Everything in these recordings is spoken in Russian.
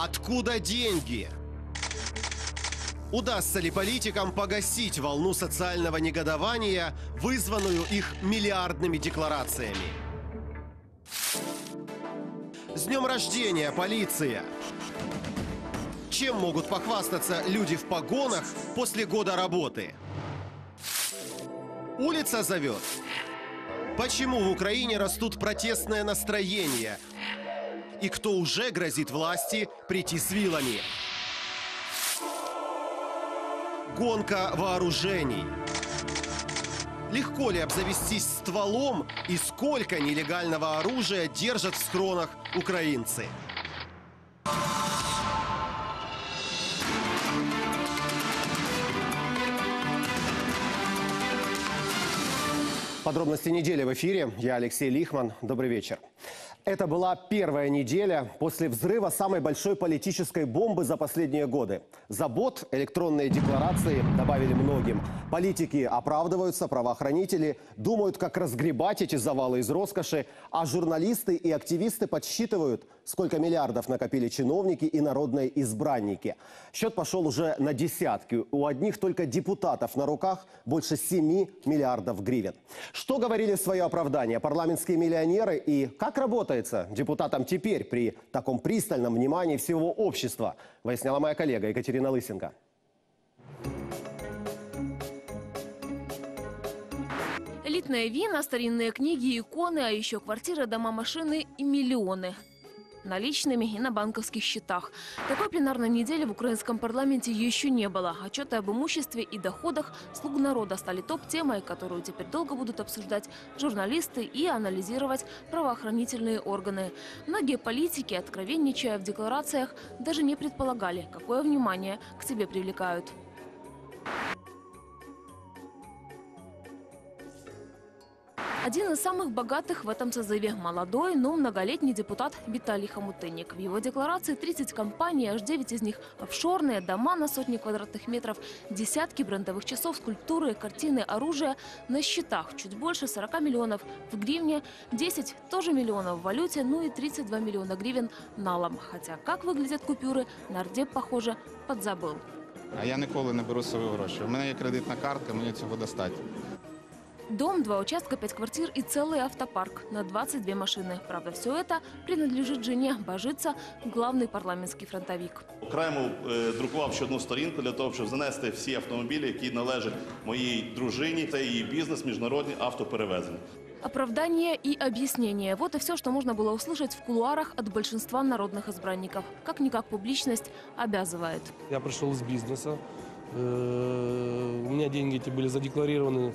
Откуда деньги? Удастся ли политикам погасить волну социального негодования, вызванную их миллиардными декларациями? С днем рождения, полиция! Чем могут похвастаться люди в погонах после года работы? Улица зовет. Почему в Украине растут протестные настроения? И кто уже грозит власти прийти с вилами? Гонка вооружений. Легко ли обзавестись стволом и сколько нелегального оружия держат в схронах украинцы? Подробности недели в эфире. Я Алексей Лихман. Добрый вечер. Это была первая неделя после взрыва самой большой политической бомбы за последние годы. Забот электронные декларации добавили многим. Политики оправдываются, правоохранители думают, как разгребать эти завалы из роскоши, а журналисты и активисты подсчитывают, сколько миллиардов накопили чиновники и народные избранники. Счет пошел уже на десятки. У одних только депутатов на руках больше 7 миллиардов гривен. Что говорили в свое оправдание парламентские миллионеры и как работает депутатам теперь при таком пристальном внимании всего общества, выясняла моя коллега Екатерина Лысенко. Элитные вина, старинные книги, иконы, а еще квартиры, дома, машины и миллионы. Наличными и на банковских счетах. Такой пленарной недели в украинском парламенте еще не было. Отчеты об имуществе и доходах слуг народа стали топ-темой, которую теперь долго будут обсуждать журналисты и анализировать правоохранительные органы. Многие политики, откровенничая в декларациях, даже не предполагали, какое внимание к себе привлекают. Один из самых богатых в этом созыве – молодой, но многолетний депутат Виталий Хомутынник. В его декларации 30 компаний, аж 9 из них офшорные, дома на сотни квадратных метров, десятки брендовых часов, скульптуры, картины, оружие. На счетах чуть больше 40 миллионов в гривне, 10 тоже миллионов в валюте, ну и 32 миллиона гривен налом. Хотя как выглядят купюры, нардеп, похоже, подзабыл. А я ніколи не беру свої гроші. У мене є кредитна картка, мені цього достатньо. Дом, 2 участка, 5 квартир и целый автопарк на 22 машины. Правда, все это принадлежит жене. Божиться главный парламентский фронтовик. Окремо друкував ще одну сторінку для того, щоб занести всі автомобілі, які належать моїй дружині. Це її бізнес, міжнародні автоперевезення. Оправдание и объяснение. Вот и все, что можно было услышать в кулуарах от большинства народных избранников. Как-никак публичность обязывает. Я пришел из бизнеса. У меня деньги эти были задекларированы,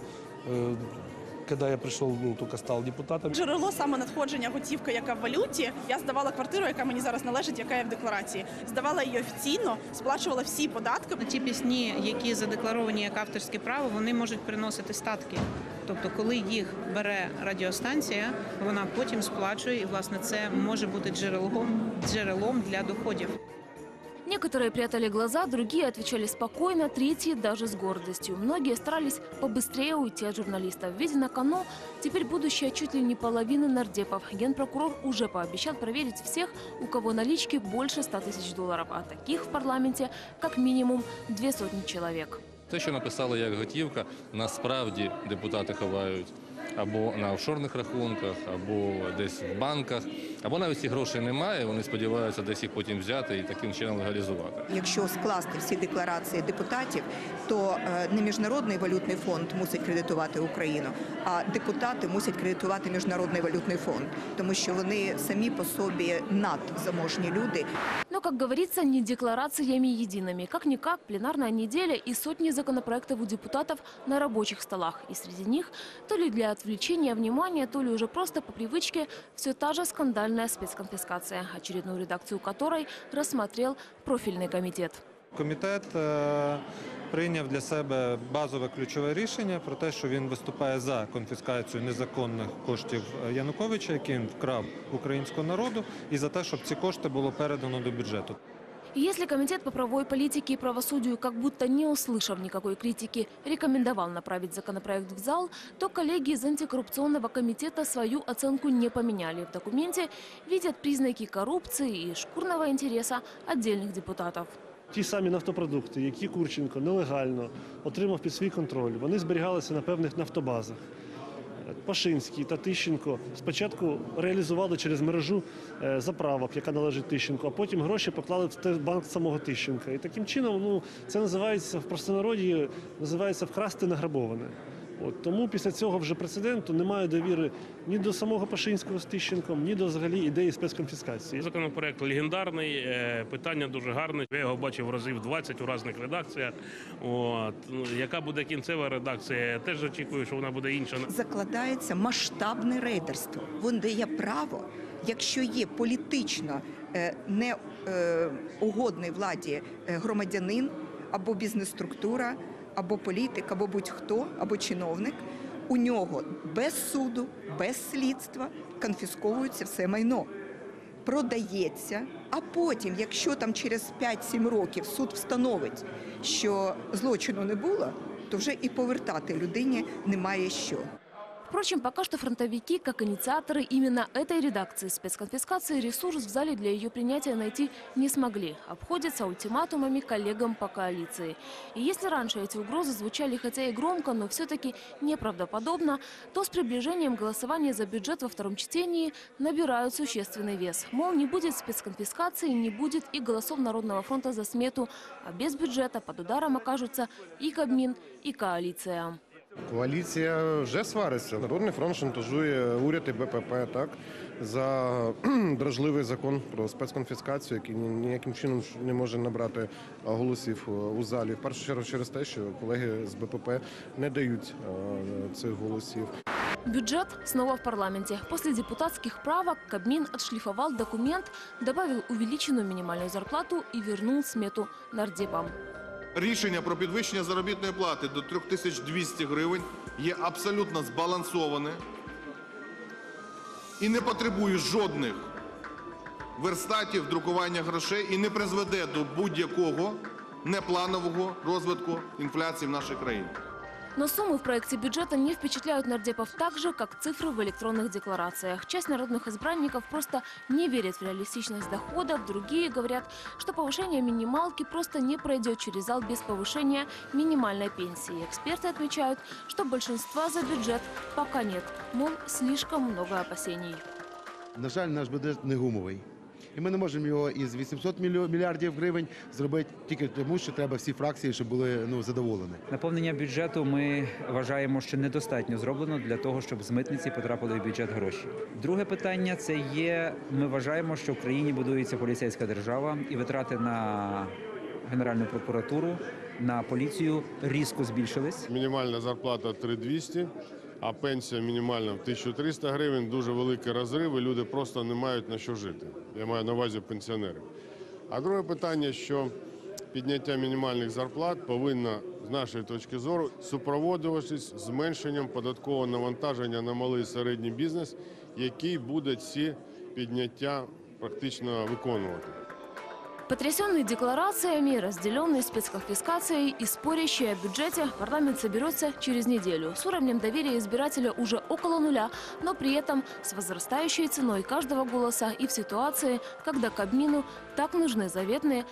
когда я прийшов, тільки став депутатом. Джерело саме надходження готівки, яка в валюті. Я здавала квартиру, яка мені зараз належить, яка є в декларації. Здавала її офіційно, сплачувала всі податки. Ті пісні, які задекларовані як авторське право, вони можуть приносити статки. Тобто, коли їх бере радіостанція, вона потім сплачує, і, власне, це може бути джерелом для доходів. Некоторые прятали глаза, другие отвечали спокойно, третьи даже с гордостью. Многие старались побыстрее уйти от журналистов. Ведь на кону теперь будущее чуть ли не половины нардепов. Генпрокурор уже пообещал проверить всех, у кого налички больше 100 тысяч долларов. А таких в парламенте как минимум 200 человек. Те, що написали як готівка, насправді депутати ховають або на офшорних рахунках, або десь в банках, або навіть цих грошей немає, вони сподіваються десь їх потім взяти і таким чином легалізувати. Якщо скласти всі декларації депутатів, то не Міжнародний валютний фонд мусить кредитувати Україну, а депутати мусять кредитувати Міжнародний валютний фонд, тому що вони самі по собі надзаможні люди. Но, как говорится, не декларациями едиными. Как-никак, пленарная неделя и сотни законопроектов у депутатов на рабочих столах. И среди них то ли для отвлечения внимания, то ли уже просто по привычке все та же скандальная спецконфискация, очередную редакцию которой рассмотрел профильный комитет. Комітет прийняв для себе базове ключове рішення про те, що він виступає за конфіскацію незаконних коштів Януковича, які він вкрав українського народу, і за те, щоб ці кошти було передано до бюджету. И если Комитет по правовой политике и правосудию, как будто не услышав никакой критики, рекомендовал направить законопроект в зал, то коллеги из антикоррупционного комитета свою оценку не поменяли. В документе видят признаки коррупции и шкурного интереса отдельных депутатов. Ті самі нафтопродукти, які Курченко нелегально отримав під свій контроль, вони зберігалися на певних нафтобазах. Пашинський та Тищенко спочатку реалізували через мережу заправок, яка належить Тищенку, а потім гроші поклали в банк самого Тищенка. І таким чином, це називається в простонароді, називається вкрасти награбоване. Тому після цього вже прецеденту немає довіри ні до самого Пашинського з Тищенком, ні до взагалі ідеї спецконфіскації. Законопроект легендарний, питання дуже гарне. Я його бачив разів 20 у різних редакціях. Яка буде кінцева редакція, я теж очікую, що вона буде інша. Закладається масштабне рейдерство. Він дає право, якщо є політично неугодний владі громадянин або бізнес-структура, або політик, або будь-хто, або чиновник, у нього без суду, без слідства конфісковується все майно. Продається, а потім, якщо там через 5-7 років суд встановить, що злочину не було, то вже і повертати людині немає що. Впрочем, пока что фронтовики, как инициаторы именно этой редакции спецконфискации, ресурс в зале для ее принятия найти не смогли. Обходятся ультиматумами коллегам по коалиции. И если раньше эти угрозы звучали хотя и громко, но все-таки неправдоподобно, то с приближением голосования за бюджет во втором чтении набирают существенный вес. Мол, не будет спецконфискации, не будет и голосов Народного фронта за смету, а без бюджета под ударом окажутся и Кабмин, и коалиция. Коаліція вже свариться. Народний фронт шантажує уряд і БПП за дражливий закон про спецконфіскацію, який ніяким чином не може набрати голосів у залі. В першу чергу через те, що колеги з БПП не дають цих голосів. Бюджет снова в парламенте. После депутатских правок Кабмин отшлифовал документ, добавил увеличенную минимальную зарплату и вернул смету нардепам. Рішення про підвищення заробітної плати до 3200 гривень є абсолютно збалансоване і не потребує жодних верстатів друкування грошей і не призведе до будь-якого непланового розвитку інфляції в нашій країні. Но суммы в проекте бюджета не впечатляют нардепов так же, как цифры в электронных декларациях. Часть народных избранников просто не верит в реалистичность доходов, другие говорят, что повышение минималки просто не пройдет через зал без повышения минимальной пенсии. Эксперты отмечают, что большинства за бюджет пока нет, мол, слишком много опасений. На жаль, наш бюджет не гумовий. І ми не можемо його із 800 мільярдів гривень зробити тільки тому, що треба всі фракції, щоб були задоволені. Наповнення бюджету ми вважаємо, що недостатньо зроблено для того, щоб з митниці потрапили в бюджет гроші. Друге питання – це є, ми вважаємо, що в країні будується поліцейська держава і витрати на Генеральну прокуратуру, на поліцію різко збільшились. Мінімальна зарплата 3200. А пенсія мінімальна в 1300 гривень, дуже великий розрив, і люди просто не мають на що жити. Я маю на увазі пенсіонерів. А друге питання, що підняття мінімальних зарплат повинно, з нашої точки зору, супроводжуватись зменшенням податкового навантаження на малий і середній бізнес, який буде ці підняття практично виконувати. Потрясенный декларациями, разделенный спецконфискацией и спорящий о бюджете, парламент соберется через неделю. С уровнем доверия избирателя уже около нуля, но при этом с возрастающей ценой каждого голоса и в ситуации, когда Кабмину так нужны заветные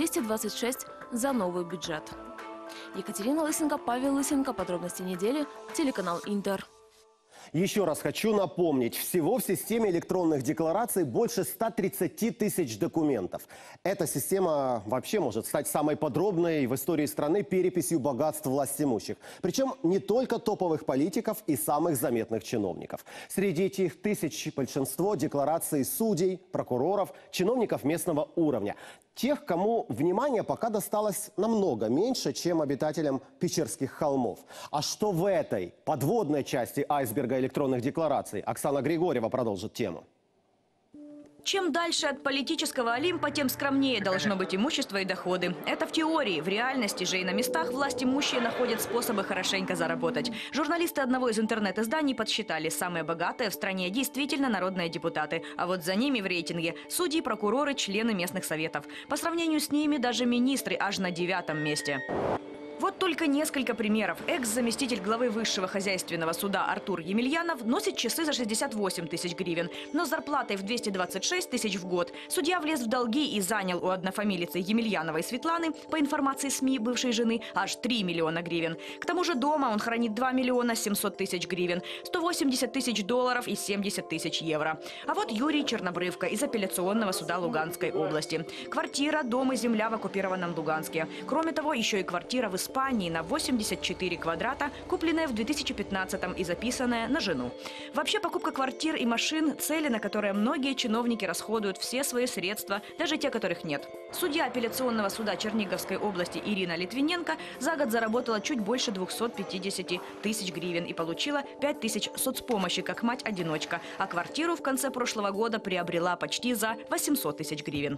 226 за новый бюджет. Екатерина Лысенко, Павел Лысенко. Подробности недели. Телеканал Интер. Еще раз хочу напомнить, всего в системе электронных деклараций больше 130 тысяч документов. Эта система вообще может стать самой подробной в истории страны переписью богатств властимущих. Причем не только топовых политиков и самых заметных чиновников. Среди этих тысяч большинство деклараций судей, прокуроров, чиновников местного уровня. Тех, кому внимание пока досталось намного меньше, чем обитателям Печерских холмов. А что в этой подводной части айсберга электронных деклараций? Оксана Григорьева продолжит тему. Чем дальше от политического Олимпа, тем скромнее должно быть имущество и доходы. Это в теории. В реальности же и на местах власть имущие находят способы хорошенько заработать. Журналисты одного из интернет-изданий подсчитали, самые богатые в стране действительно народные депутаты. А вот за ними в рейтинге судьи, прокуроры, члены местных советов. По сравнению с ними даже министры аж на 9-м месте. Вот только несколько примеров. Экс-заместитель главы Высшего хозяйственного суда Артур Емельянов носит часы за 68 тысяч гривен, но с зарплатой в 226 тысяч в год. Судья влез в долги и занял у однофамилицы Емельяновой Светланы, по информации СМИ бывшей жены, аж 3 миллиона гривен. К тому же дома он хранит 2 миллиона 700 тысяч гривен, 180 тысяч долларов и 70 тысяч евро. А вот Юрий Чернобрывка из апелляционного суда Луганской области. Квартира, дом и земля в оккупированном Луганске. Кроме того, еще и квартира в Испании на 84 квадрата, купленная в 2015-м и записанная на жену. Вообще покупка квартир и машин – цели, на которые многие чиновники расходуют все свои средства, даже те, которых нет. Судья апелляционного суда Черниговской области Ирина Литвиненко за год заработала чуть больше 250 тысяч гривен и получила 5 тысяч соцпомощи как мать-одиночка, а квартиру в конце прошлого года приобрела почти за 800 тысяч гривен.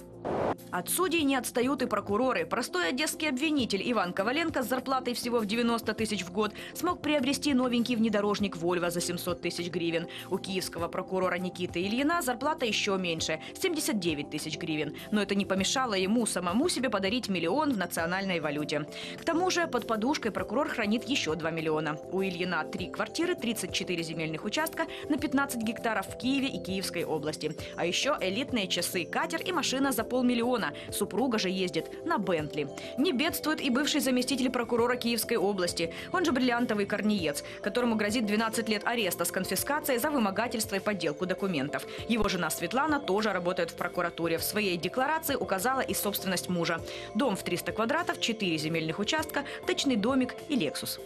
От судей не отстают и прокуроры. Простой одесский обвинитель Иван Коваленко с зарплатой всего в 90 тысяч в год смог приобрести новенький внедорожник «Вольво» за 700 тысяч гривен. У киевского прокурора Никиты Ильина зарплата еще меньше – 79 тысяч гривен. Но это не помешало ему самому себе подарить миллион в национальной валюте. К тому же под подушкой прокурор хранит еще 2 миллиона. У Ильина 3 квартиры, 34 земельных участка на 15 гектаров в Киеве и Киевской области. А еще элитные часы, катер и машина за 500 000. Супруга же ездит на Бентли. Не бедствует и бывший заместитель прокурора Киевской области. Он же бриллиантовый корниец, которому грозит 12 лет ареста с конфискацией за вымогательство и подделку документов. Его жена Светлана тоже работает в прокуратуре. В своей декларации указала и собственность мужа. Дом в 300 квадратов, 4 земельных участка, дачный домик и Лексус.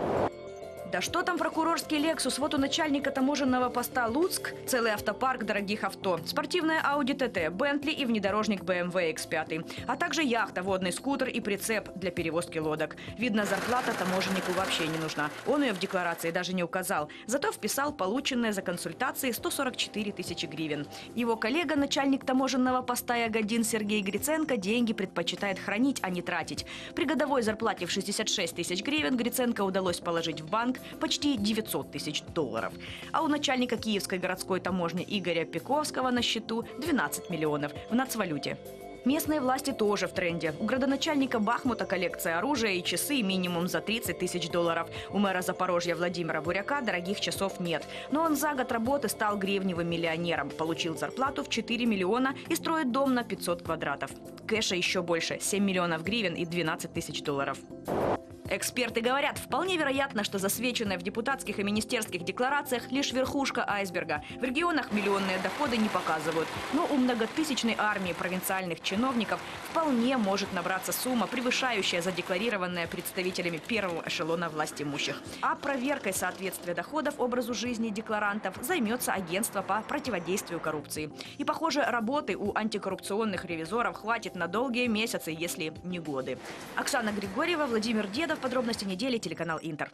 Да что там прокурорский «Лексус»? Вот у начальника таможенного поста Луцк целый автопарк дорогих авто. Спортивная Audi TT, Бентли и внедорожник BMW X5. А также яхта, водный скутер и прицеп для перевозки лодок. Видно, зарплата таможеннику вообще не нужна. Он ее в декларации даже не указал. Зато вписал полученные за консультации 144 тысячи гривен. Его коллега, начальник таможенного поста Ягодин Сергей Гриценко, деньги предпочитает хранить, а не тратить. При годовой зарплате в 66 тысяч гривен Гриценко удалось положить в банк почти 900 тысяч долларов. А у начальника Киевской городской таможни Игоря Пиковского на счету 12 миллионов в нацвалюте. Местные власти тоже в тренде. У градоначальника Бахмута коллекция оружия и часы минимум за 30 тысяч долларов. У мэра Запорожья Владимира Буряка дорогих часов нет. Но он за год работы стал гривневым миллионером. Получил зарплату в 4 миллиона и строит дом на 500 квадратов. Кэша еще больше – 7 миллионов гривен и 12 тысяч долларов. Эксперты говорят, вполне вероятно, что засвеченная в депутатских и министерских декларациях лишь верхушка айсберга. В регионах миллионные доходы не показывают. Но у многотысячной армии провинциальных чиновников вполне может набраться сумма, превышающая задекларированная представителями первого эшелона властимущих. А проверкой соответствия доходов образу жизни декларантов займется агентство по противодействию коррупции. И, похоже, работы у антикоррупционных ревизоров хватит на долгие месяцы, если не годы. Оксана Григорьева, Владимир Дедов. Подробности недели, телеканал Интер.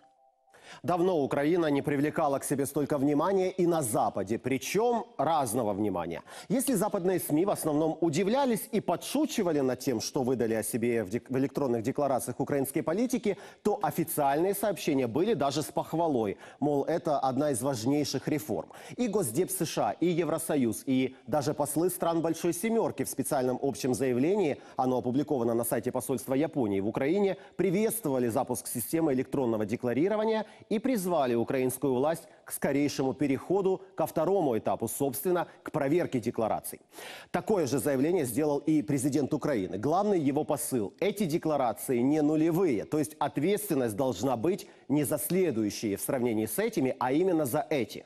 Давно Украина не привлекала к себе столько внимания и на Западе, причем разного внимания. Если западные СМИ в основном удивлялись и подшучивали над тем, что выдали о себе в электронных декларациях украинские политики, то официальные сообщения были даже с похвалой. Мол, это одна из важнейших реформ. И Госдеп США, и Евросоюз, и даже послы стран Большой Семерки в специальном общем заявлении, оно опубликовано на сайте посольства Японии в Украине, приветствовали запуск системы электронного декларирования и призвали украинскую власть к скорейшему переходу ко второму этапу, собственно, к проверке деклараций. Такое же заявление сделал и президент Украины. Главный его посыл – эти декларации не нулевые, то есть ответственность должна быть не за следующие в сравнении с этими, а именно за эти.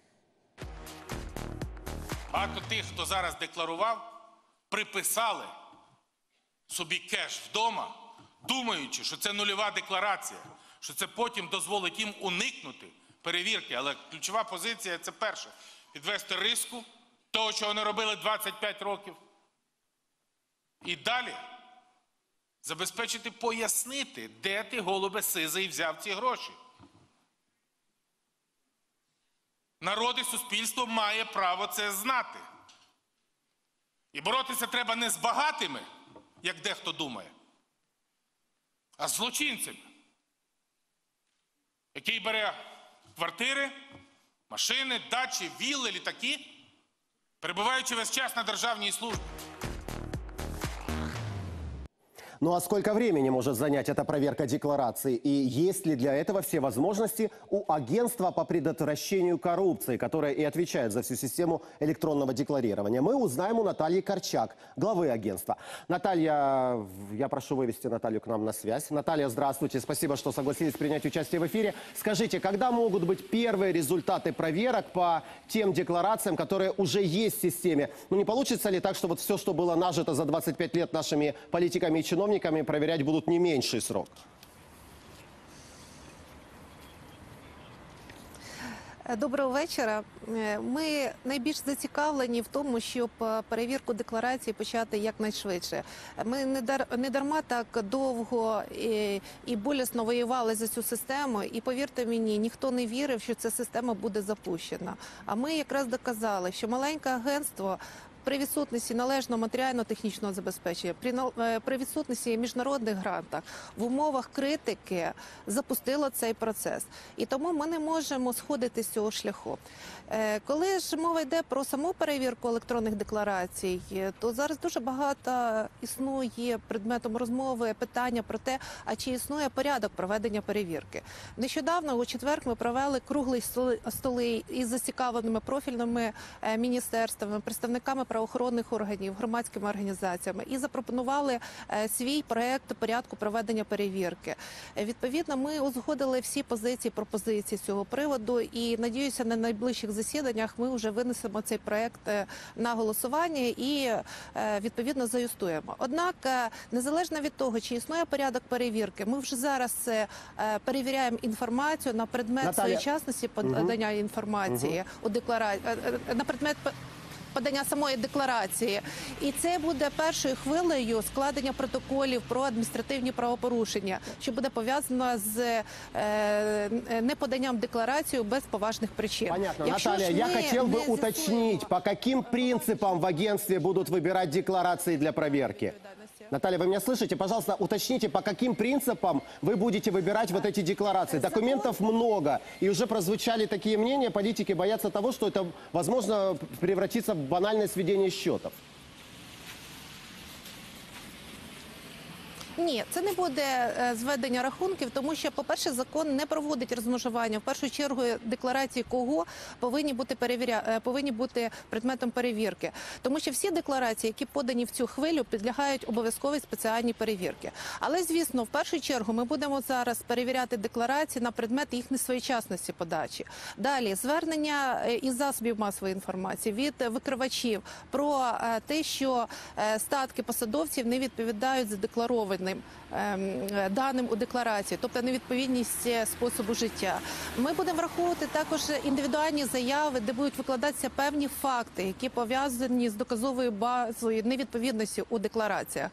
Багато тих, хто зараз декларував, приписали собі кеш вдома, думаючи, що це нульова декларація, що це потім дозволить їм уникнути перевірки. Але ключова позиція – це перше – підвести риску того, чого вони робили 25 років. І далі забезпечити пояснити, де ти, голубе сизий, взяв ці гроші. Народ і суспільство має право це знати. І боротися треба не з багатими, як дехто думає, а з злочинцями, який бере квартири, машини, дачі, вілли, літаки, перебуваючи весь час на державній службі. Ну а сколько времени может занять эта проверка деклараций? И есть ли для этого все возможности у агентства по предотвращению коррупции, которое и отвечает за всю систему электронного декларирования? Мы узнаем у Натальи Корчак, главы агентства. Наталья, я прошу вывести Наталью к нам на связь. Наталья, здравствуйте. Спасибо, что согласились принять участие в эфире. Скажите, когда могут быть первые результаты проверок по тем декларациям, которые уже есть в системе? Ну не получится ли так, что вот все, что было нажито за 25 лет нашими политиками и чиновниками, проверять будут не меньший срок? Доброго вечора. Ми найбільш зацікавлені в тому, щоб перевірку декларації почати якнайшвидше. Ми не дарма так довго і болісно воювали за цю систему. І повірте мені, ніхто не вірив, що ця система буде запущена. А ми якраз доказали, що маленьке агентство при відсутності належного матеріально-технічного забезпечення, при відсутності міжнародних грантах, в умовах критики запустило цей процес. І тому ми не можемо сходити з цього шляху. Коли ж мова йде про саму перевірку електронних декларацій, то зараз дуже багато існує предметом розмови питання про те, а чи існує порядок проведення перевірки. Нещодавно, у четвер, ми провели круглі столи із зацікавленими профільними міністерствами, представниками правоохоронних органів, громадськими організаціями і запропонували свій проєкт порядку проведення перевірки. Відповідно, ми узгодили всі позиції, пропозиції з цього приводу і, надіюся, на найближчих засіданнях ми вже винесемо цей проєкт на голосування і, відповідно, заюстуємо. Однак, незалежно від того, чи існує порядок перевірки, ми вже зараз перевіряємо інформацію на предмет своєчасності подання інформації у декларації, на предмет подання самої декларації. І це буде першою хвилею складення протоколів про адміністративні правопорушення, що буде пов'язано з неподанням декларації без поважних причин. Понятно. Наталья, я хотел бы уточнить, по каким принципам в агентстве будут выбирать декларации для проверки? Наталья, вы меня слышите? Пожалуйста, уточните, по каким принципам вы будете выбирать вот эти декларации? Документов много, и уже прозвучали такие мнения, политики боятся того, что это, возможно, превратится в банальное сведение счетов. Ні, це не буде зведення рахунків, тому що, по-перше, закон не проводить розмежування. В першу чергу декларації кого повинні бути предметом перевірки. Тому що всі декларації, які подані в цю хвилю, підлягають обов'язковій спеціальній перевірці. Але, звісно, в першу чергу ми будемо зараз перевіряти декларації на предмет їх несвоєчасності подачі. Далі, звернення із засобів масової інформації від викривачів про те, що статки посадовців не відповідають задекларованим даним у декларації, тобто невідповідність способу життя. Ми будемо враховувати також індивідуальні заяви, де будуть викладатися певні факти, які пов'язані з доказовою базою невідповідності у деклараціях.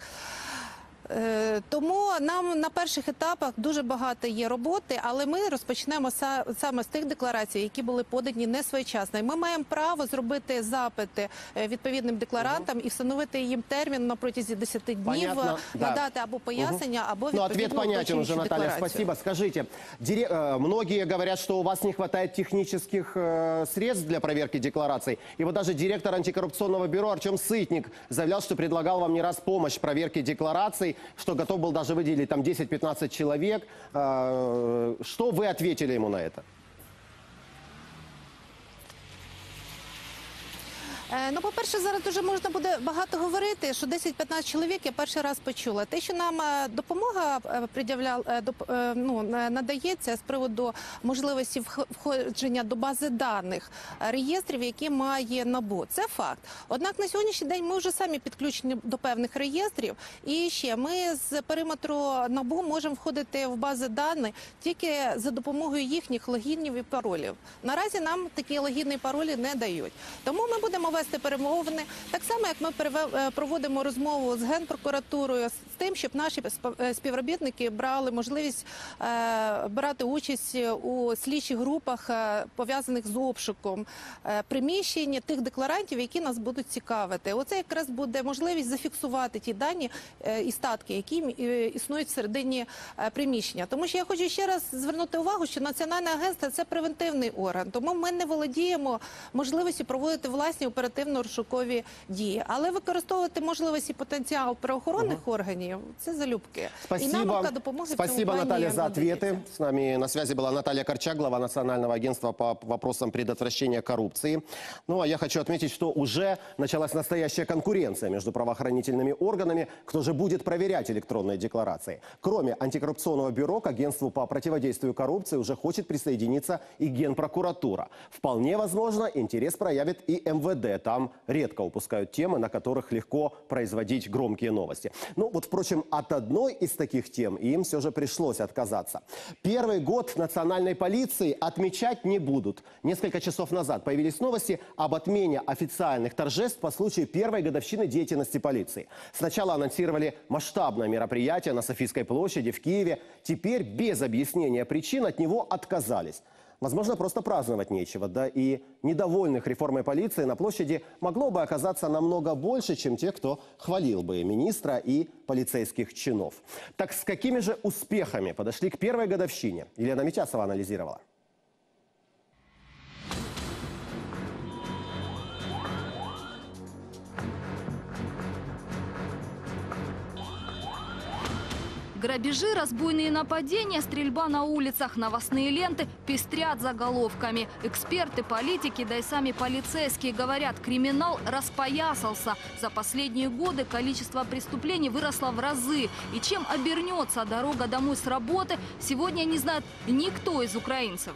Тому нам на перших етапах дуже багато є роботи, але ми розпочнемо саме з тих декларацій, які були подані не своєчасно. І ми маємо право зробити запити відповідним декларантам і встановити їм термін на протязі 10 днів, Понятно, надати або пояснення, або відповідну ответ понятен уже, Наталья, декларацію. спасибо. Скажите, многие говорят, что у вас не хватает технических средств для проверки деклараций. И вот даже директор антикоррупционного бюро Артем Сытник заявлял, что предлагал вам не раз помощь в проверке деклараций, что готов был даже выделить там 10-15 человек. Что вы ответили ему на это? Ну, по-перше, зараз дуже можна буде багато говорити, що 10-15 чоловік я перший раз почула. Те, що нам допомога надається з приводу можливості входження до бази даних реєстрів, які має НАБУ. Це факт. Однак на сьогоднішній день ми вже самі підключені до певних реєстрів. І ще ми з периметру НАБУ можемо входити в бази даних тільки за допомогою їхніх логінів і паролів. Наразі нам такі логіни і паролі не дають. Тому ми будемо вести перемовини. Так само, як ми проводимо розмову з Генпрокуратурою, з тим, щоб наші співробітники брали можливість брати участь у слідчих групах, пов'язаних з обшуком приміщень тих декларантів, які нас будуть цікавити. Оце якраз буде можливість зафіксувати ті дані і статки, які існують всередині приміщення. Тому що я хочу ще раз звернути увагу, що Національне агентство – це превентивний орган, тому ми не володіємо можливістю проводити власні оперативно-розшукові дії. Але використовувати можливість і потенціал правоохоронних органів – це залюбки. Спасибо, Наталья, за ответы. С нами на связи была Наталья Корчак, глава Национального агентства по вопросам предотвращения коррупции. Ну, а я хочу отметить, что уже началась настоящая конкуренция между правоохранительными органами, кто же будет проверять электронные декларации. Кроме антикоррупционного бюро, к агентству по противодействию коррупции уже хочет присоединиться и Генпрокуратура. Вполне возможно, интерес проявит и МВД. Там редко упускают темы, на которых легко производить громкие новости. Ну, вот, впрочем, от одной из таких тем им все же пришлось отказаться. Первый год национальной полиции отмечать не будут. Несколько часов назад появились новости об отмене официальных торжеств по случаю первой годовщины деятельности полиции. Сначала анонсировали масштабное мероприятие на Софийской площади в Киеве. Теперь без объяснения причин от него отказались. Возможно, просто праздновать нечего. Да и недовольных реформой полиции на площади могло бы оказаться намного больше, чем те, кто хвалил бы министра и полицейских чинов. Так с какими же успехами подошли к первой годовщине? Елена Митясова анализировала. Грабежи, разбойные нападения, стрельба на улицах, новостные ленты пестрят заголовками. Эксперты, политики, да и сами полицейские говорят, криминал распоясался. За последние годы количество преступлений выросло в разы. И чем обернется дорога домой с работы, сегодня не знает никто из украинцев.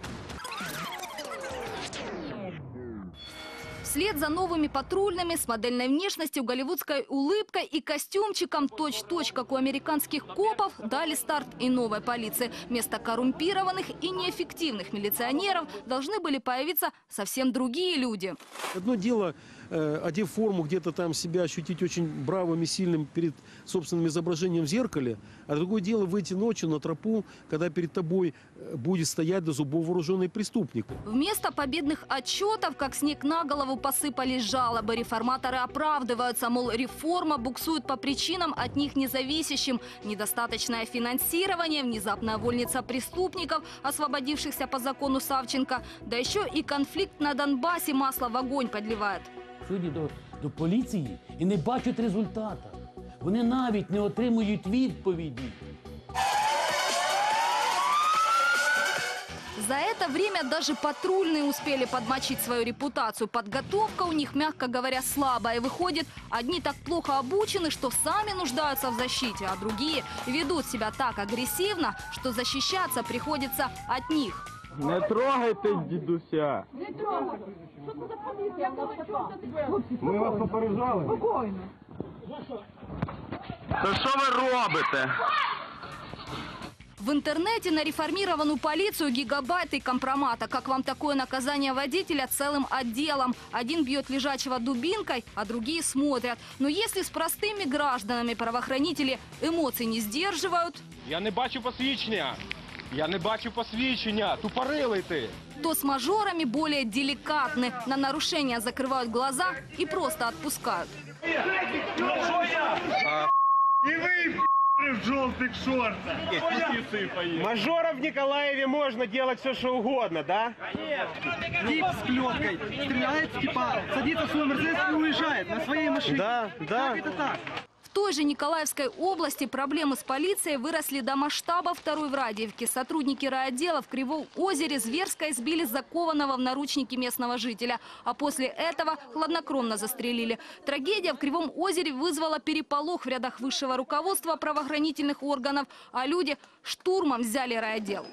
Вслед за новыми патрульными с модельной внешностью, голливудской улыбкой и костюмчиком точь-в-точь, как у американских копов, дали старт и новой полиции. Вместо коррумпированных и неэффективных милиционеров должны были появиться совсем другие люди. Одно дело, одев форму, где-то там себя ощутить очень бравым и сильным перед собственным изображением в зеркале, а другое дело выйти ночью на тропу, когда перед тобой будет стоять до зубов вооруженный преступник. Вместо победных отчетов, как снег на голову, посыпались жалобы. Реформаторы оправдываются, мол, реформа буксует по причинам от них независящим. Недостаточное финансирование, внезапная вольница преступников, освободившихся по закону Савченко, да еще и конфликт на Донбассе масло в огонь подливает. Судді до поліції і не бачать результату. Вони навіть не отримують відповіді. За это время даже патрульные успели подмочить свою репутацию. Подготовка у них, мягко говоря, слабая. Выходит, одни так плохо обучены, что сами нуждаются в защите, а другие ведут себя так агрессивно, что защищаться приходится от них. Не трогайте дідуся. Не трогайте. Що це за поліція? Ми вас попереджали. Спокійно. Та що ви робите? В интернете на реформированную полицию гигабайты компромата. Как вам такое наказание водителя целым отделом? Один бьет лежачего дубинкой, а другие смотрят. Но если с простыми гражданами правоохранители эмоций не сдерживают... Я не бачу посвідчення. Я не бачу посвідчення. Тупорилий ти. То с мажорами более деликатны. На нарушения закрывают глаза и просто отпускают. И вы в желтых шортах. Мажоров в Николаеве можно делать все, что угодно, да? Конечно. Тип с клеткой стреляет, типа садится в свой Мерседес и уезжает на своей машине. Да, да. Как это так? В той же Николаевской области проблемы с полицией выросли до масштаба второй в Радиевке. Сотрудники райотдела в Кривом озере зверско избили закованного в наручники местного жителя. А после этого хладнокровно застрелили. Трагедия в Кривом озере вызвала переполох в рядах высшего руководства правоохранительных органов. А люди штурмом взяли райотдел.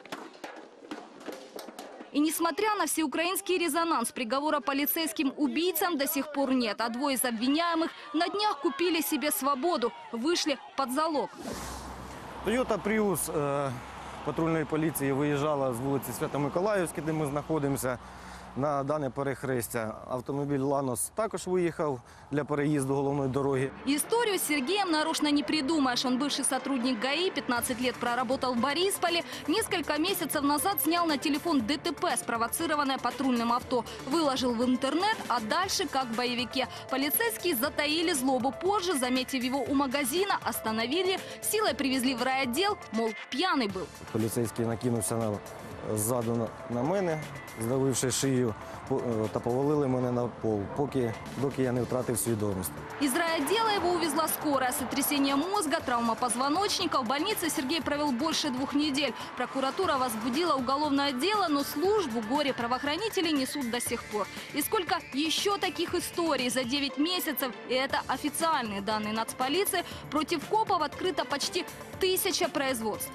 И несмотря на всеукраинский резонанс, приговора полицейским убийцам до сих пор нет. А двое из обвиняемых на днях купили себе свободу, вышли под залог. Toyota Prius патрульної поліції виїжджала з вулиці Свято-Миколаївської, де ми знаходимося. на дане перехрестя. Автомобіль «Ланос» також виїхав для переїзду головної дороги. Историю с Сергеем нарочно не придумаешь. Он бывший сотрудник ГАИ, 15 лет проработал в Борисполе. Несколько месяцев назад снял на телефон ДТП, спровоцированное патрульным авто. Выложил в интернет, а дальше как в боевике. Полицейские затаили злобу. Позже, заметив его у магазина, остановили, силой привезли в райотдел, мол, пьяный был. Поліцейський накинувся ззаду на мене, здавивши шию, та повалили мене на пол, доки я не втратив свідомість. Из райотдела его увезла скорая. Сотрясение мозга, травма позвоночника. В больнице Сергей провел больше 2 недель. Прокуратура возбудила уголовное дело, но службу горе-правоохранители несут до сих пор. И сколько еще таких историй за 9 месяцев, и это официальные данные нацполиции, против копов открыто почти 1000 производств.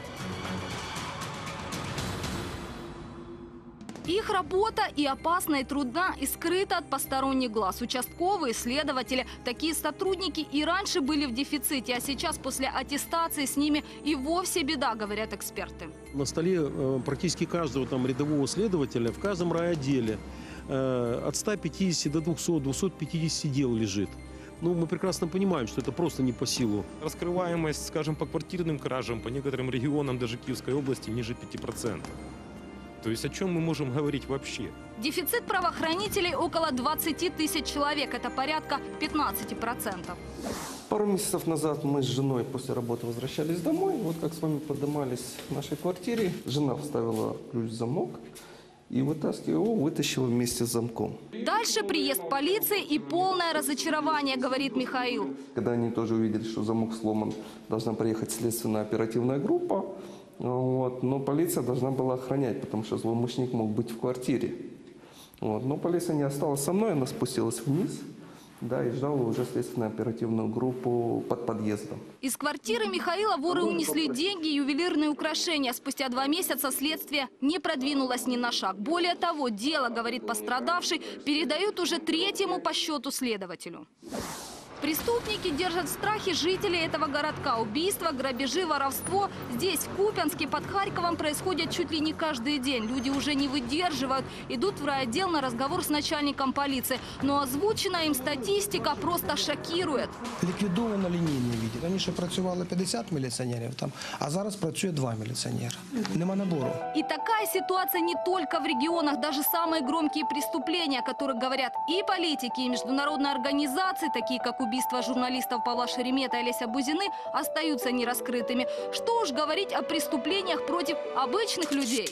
Их работа и опасна, и трудна, и скрыта от посторонних глаз. Участковые, следователи, такие сотрудники и раньше были в дефиците, а сейчас после аттестации с ними и вовсе беда, говорят эксперты. На столе практически каждого там рядового следователя в каждом райотделе от 150 до 200-250 дел лежит. Ну, мы прекрасно понимаем, что это просто не по силу. Раскрываемость, скажем, по квартирным кражам по некоторым регионам даже Киевской области ниже 5%. То есть о чем мы можем говорить вообще? Дефицит правоохранителей около 20 тысяч человек. Это порядка 15%. Пару месяцев назад мы с женой после работы возвращались домой. Вот как с вами поднимались в нашей квартире. Жена вставила ключ в замок и, вытаскивая его, вытащила вместе с замком. Дальше приезд полиции и полное разочарование, говорит Михаил. Когда они тоже увидели, что замок сломан, должна приехать следственная оперативная группа. Вот. Но полиция должна была охранять, потому что злоумышленник мог быть в квартире. Вот. Но полиция не осталась со мной, она спустилась вниз, да, и ждала уже следственную оперативную группу под подъездом. Из квартиры Михаила воры унесли деньги и ювелирные украшения. Спустя 2 месяца следствие не продвинулось ни на шаг. Более того, дело, говорит пострадавший, передают уже 3-му по счету следователю. Преступники держат в страхе жителей этого городка. Убийства, грабежи, воровство. Здесь, в Купянске, под Харьковом, происходят чуть ли не каждый день. Люди уже не выдерживают, идут в райотдел на разговор с начальником полиции. Но озвученная им статистика просто шокирует. Ліквідовано лінійний відділ. Раніше працювало 50 міліціонерів там, а зараз працює 2 міліціонера. Нема набору. И такая ситуация не только в регионах. Даже самые громкие преступления, о которых говорят и политики, и международные организации, такие как убийство журналистов Павла Шеремета и Олеся Бузины, остаются нераскрытыми. Что уж говорить о преступлениях против обычных людей.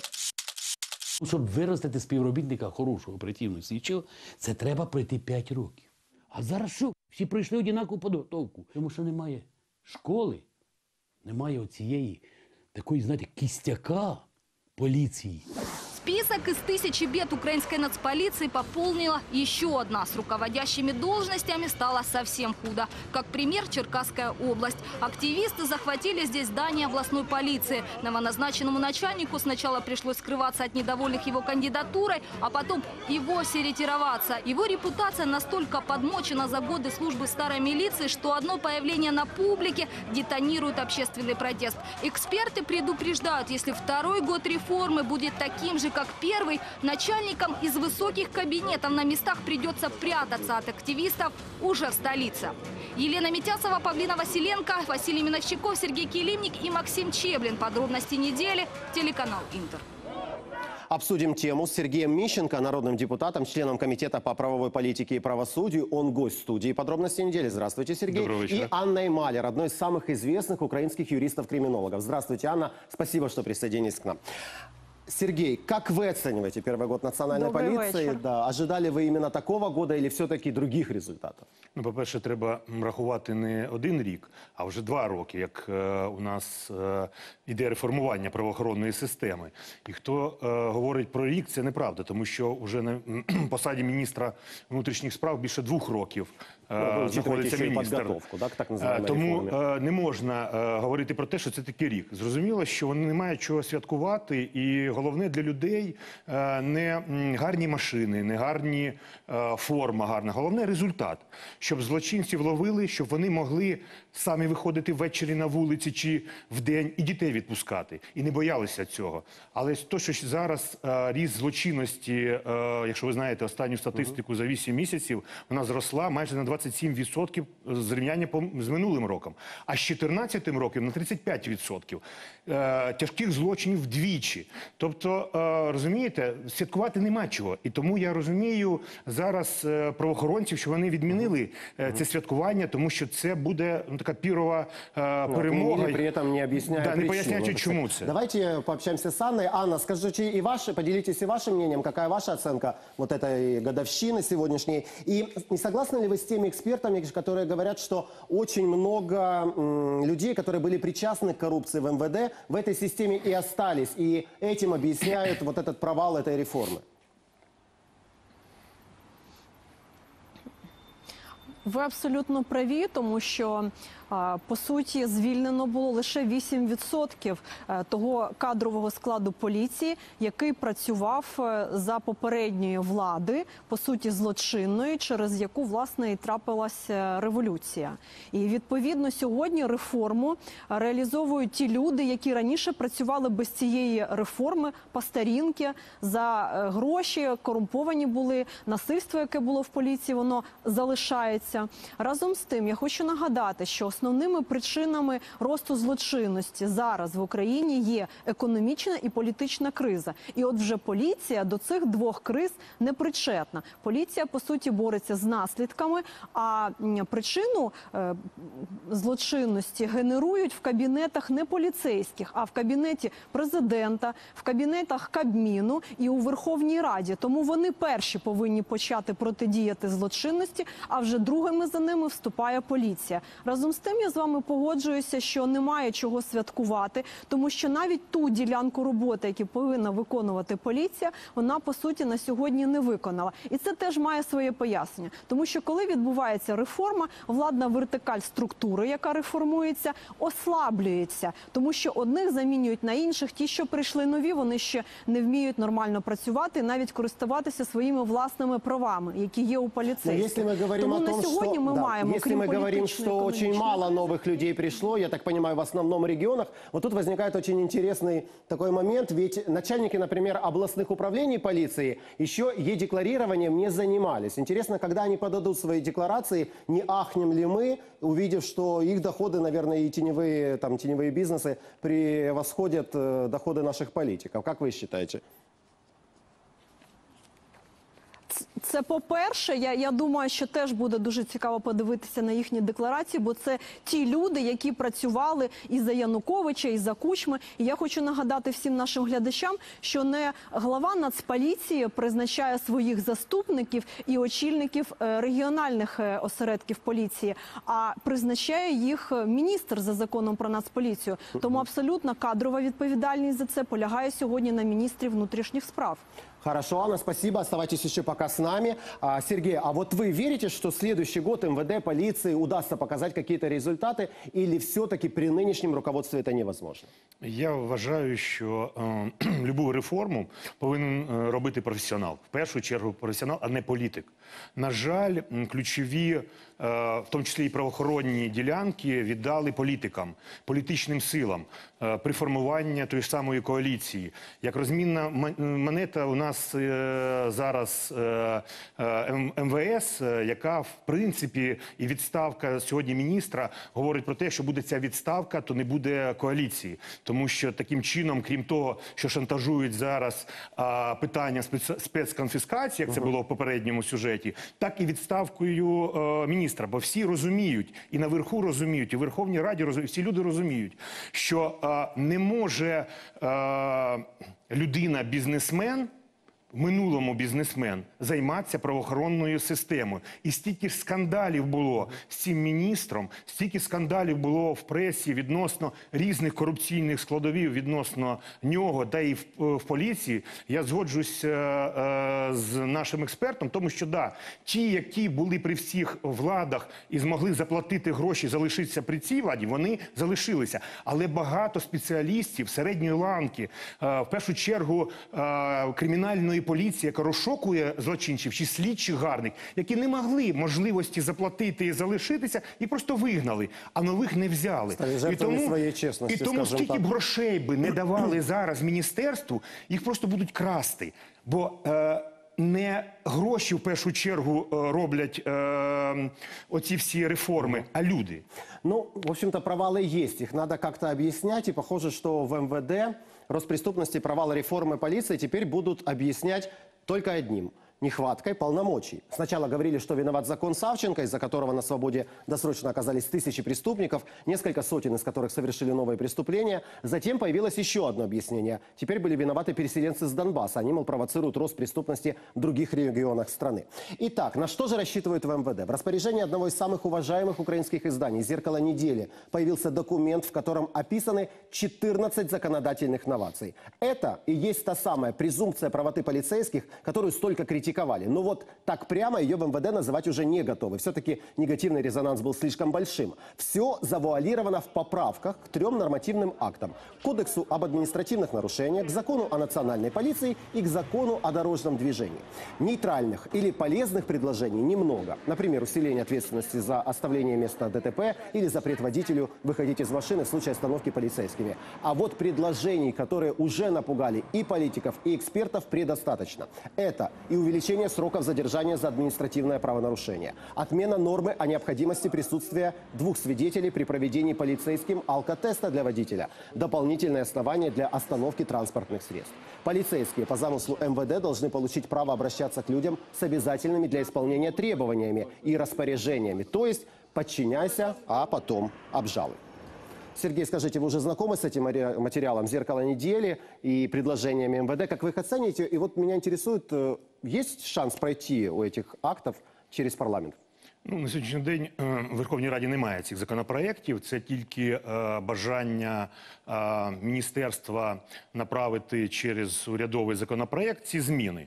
Щоб виростити співробітника хорошого, оперативного слідчого, це треба пройти 5 років. А зараз що? Всі пройшли однакову підготовку. Тому що немає школи, немає оцієї такої, знаєте, кістяка поліції. Список из 1000 бед украинской нацполиции пополнила еще одна. С руководящими должностями стало совсем худо. Как пример, Черкасская область. Активисты захватили здесь здание областной полиции. Новоназначенному начальнику сначала пришлось скрываться от недовольных его кандидатурой, а потом и вовсе ретироваться. Его репутация настолько подмочена за годы службы старой милиции, что одно появление на публике детонирует общественный протест. Эксперты предупреждают, если 2-й год реформы будет таким же, как 1-й, начальникам из высоких кабинетов на местах придется прятаться от активистов уже в столице. Елена Митясова, Павлина Василенко, Василий Миновщиков, Сергей Килимник и Максим Чеблин. Подробности недели. Телеканал «Интер». Обсудим тему с Сергеем Мищенко, народным депутатом, членом Комитета по правовой политике и правосудию. Он гость студии «Подробности недели». Здравствуйте, Сергей. Доброго вечера. И Анной Малер, одной из самых известных украинских юристов-криминологов. Здравствуйте, Анна. Спасибо, что присоединились к нам. Сергей, как вы оцениваете 1-й год национальной полиции? Да, ожидали вы именно такого года или все-таки других результатов? Ну, по-перше, треба рахувати не 1 рік, а вже 2 роки, як у нас іде реформування правоохоронної системи. І хто говорить про рік, це неправда, тому що вже на посаді міністра внутрішніх справ більше 2 років знаходиться ще й міністр. підготовку, так, так називаємо Тому реформи. не можна говорити про те, що це такий рік. Зрозуміло, що вони не мають чого святкувати, і головне для людей не гарні машини, не гарні форма гарна. Головне результат, щоб злочинців ловили, щоб вони могли самі виходити ввечері на вулиці чи вдень і дітей відпускати. І не боялися цього. Але то, що зараз ріст злочинності, якщо ви знаєте останню статистику за 8 місяців, вона зросла майже на 27% зрівняння з минулим роком. А з 2014 роком на 35%. Тяжких злочинів вдвічі. Тобто, розумієте, святкувати нема чого. І тому я розумію зараз правоохоронців, що вони відмінили це святкування, тому що це буде така пірова перемога. При этом не объясняя Да, не причину. поясняючи, чому це. Давайте пообщаемся с Анной. Анна, скажите и ваши, поделитесь и вашим мнением, какая ваша оценка вот этой годовщины сегодняшней. И не согласны ли вы с теми экспертами, которые говорят, что очень много людей, которые были причастны к коррупции в МВД, в этой системе и остались, и этим объясняют вот этот провал этой реформы? Ви абсолютно праві, тому що, по суті, звільнено було лише 8% того кадрового складу поліції, який працював за попередньої влади, по суті, злочинної, через яку, власне, і трапилася революція. І, відповідно, сьогодні реформу реалізовують ті люди, які раніше працювали без цієї реформи по старінки, за гроші, корумповані були, насильство, яке було в поліції, воно залишається. Разом з тим, я хочу нагадати, що основними причинами росту злочинності зараз в Україні є економічна і політична криза. І от вже поліція до цих двох криз не причетна. Поліція, по суті, бореться з наслідками, а причину злочинності генерують в кабінетах не поліцейських, а в кабінеті президента, в кабінетах Кабміну і у Верховній Раді. Тому вони перші повинні почати протидіяти злочинності, а вже другими за ними вступає поліція. Разом з тим, я з вами погоджуюся, що немає чого святкувати, тому що навіть ту ділянку роботи, яку повинна виконувати поліція, вона, по суті, на сьогодні не виконала. І це теж має своє пояснення. Тому що, коли відбувається реформа, владна вертикаль структури, яка реформується, ослаблюється. Тому що одних замінюють на інших. Ті, що прийшли нові, вони ще не вміють нормально працювати, навіть користуватися своїми власними правами, які є у поліцейських. Тому на сьогодні ми маємо, если мы говорим, что очень мало новых людей пришло, я так понимаю, в основном регионах, вот тут возникает очень интересный такой момент, ведь начальники, например, областных управлений полиции еще е-декларированием не занимались. Интересно, когда они подадут свои декларации, не ахнем ли мы, увидев, что их доходы, наверное, и теневые бизнесы превосходят доходы наших политиков. Как вы считаете? Це по-перше, я думаю, що теж буде дуже цікаво подивитися на їхні декларації, бо це ті люди, які працювали і за Януковича, і за Кучми. І я хочу нагадати всім нашим глядачам, що не глава Нацполіції призначає своїх заступників і очільників регіональних осередків поліції, а призначає їх міністр за законом про Нацполіцію. Тому абсолютно кадрова відповідальність за це полягає сьогодні на міністрі внутрішніх справ. Хорошо, Анна, спасибо. Оставайтесь еще пока с нами. Сергей, а вот вы верите, что следующий год МВД, полиции удастся показать какие-то результаты, или все-таки при нынешнем руководстве это невозможно? Я вважаю, що любу реформу повинен робити професіонал. В першу чергу професіонал, а не політик. На жаль, ключові, в тому числі і правоохоронні ділянки, віддали політикам, політичним силам при формуванні тої ж самої коаліції. Як розмінна монета у нас зараз МВС, яка, в принципі, і відставка сьогодні міністра говорить про те, що буде ця відставка, то не буде коаліції. Тому що таким чином, крім того, що шантажують зараз питання спецконфіскації, як це було в попередньому сюжеті, так і відставкою міністра. Бо всі розуміють, і наверху розуміють, і в Верховній Раді розуміють, всі люди розуміють, що не може людина-бізнесмен в минулому бізнесмен займатися правоохоронною системою. І стільки ж скандалів було з цим міністром, стільки скандалів було в пресі відносно різних корупційних складовів відносно нього, та і в поліції. Я згоджусь з нашим експертом, тому що, да, ті, які були при всіх владах і змогли заплатити гроші, залишитися при цій владі, вони залишилися. Але багато спеціалістів середньої ланки, в першу чергу кримінальної поліції, яка розшукує злочинців, чи слідчих гарних, які не могли можливості заплатити і залишитися, і просто вигнали, а нових не взяли. І тому скільки б грошей би не давали зараз міністерству, їх просто будуть красти. Бо не гроші в першу чергу роблять оці всі реформи, а люди. Ну, в общем-то, провалы есть. Их надо как-то объяснять. И похоже, что в МВД Роспреступности провалы реформы полиции теперь будут объяснять только одним – нехваткой полномочий. Сначала говорили, что виноват закон Савченко, из-за которого на свободе досрочно оказались тысячи преступников, несколько сотен из которых совершили новые преступления. Затем появилось еще одно объяснение. Теперь были виноваты переселенцы с Донбасса. Они, мол, провоцируют рост преступности в других регионах страны. Итак, на что же рассчитывают в МВД? В распоряжении одного из самых уважаемых украинских изданий «Зеркало недели» появился документ, в котором описаны 14 законодательных новаций. Это и есть та самая презумпция правоты полицейских, которую столько критиковали. Но вот так прямо ее в МВД называть уже не готовы. Все-таки негативный резонанс был слишком большим. Все завуалировано в поправках к 3 нормативным актам. К Кодексу об административных нарушениях, к Закону о национальной полиции и к Закону о дорожном движении. Нейтральных или полезных предложений немного. Например, усиление ответственности за оставление места ДТП или запрет водителю выходить из машины в случае остановки полицейскими. А вот предложений, которые уже напугали и политиков, и экспертов, предостаточно. Это и увеличение сроков задержания за административное правонарушение. Отмена нормы о необходимости присутствия 2 свидетелей при проведении полицейским алкотеста для водителя. Дополнительное основание для остановки транспортных средств. Полицейские по замыслу МВД должны получить право обращаться к людям с обязательными для исполнения требованиями и распоряжениями. То есть подчиняйся, а потом обжалуй. Сергей, скажите, вы уже знакомы с этим материалом «Зеркало недели» и предложениями МВД? Как вы их оцените? И вот меня интересует, есть шанс пройти у этих актов через парламент? Ну, на сьогоднішній день в Верховній Раді немає цих законопроєктів. Це тільки бажання міністерства направити через урядовий законопроєкт ці зміни.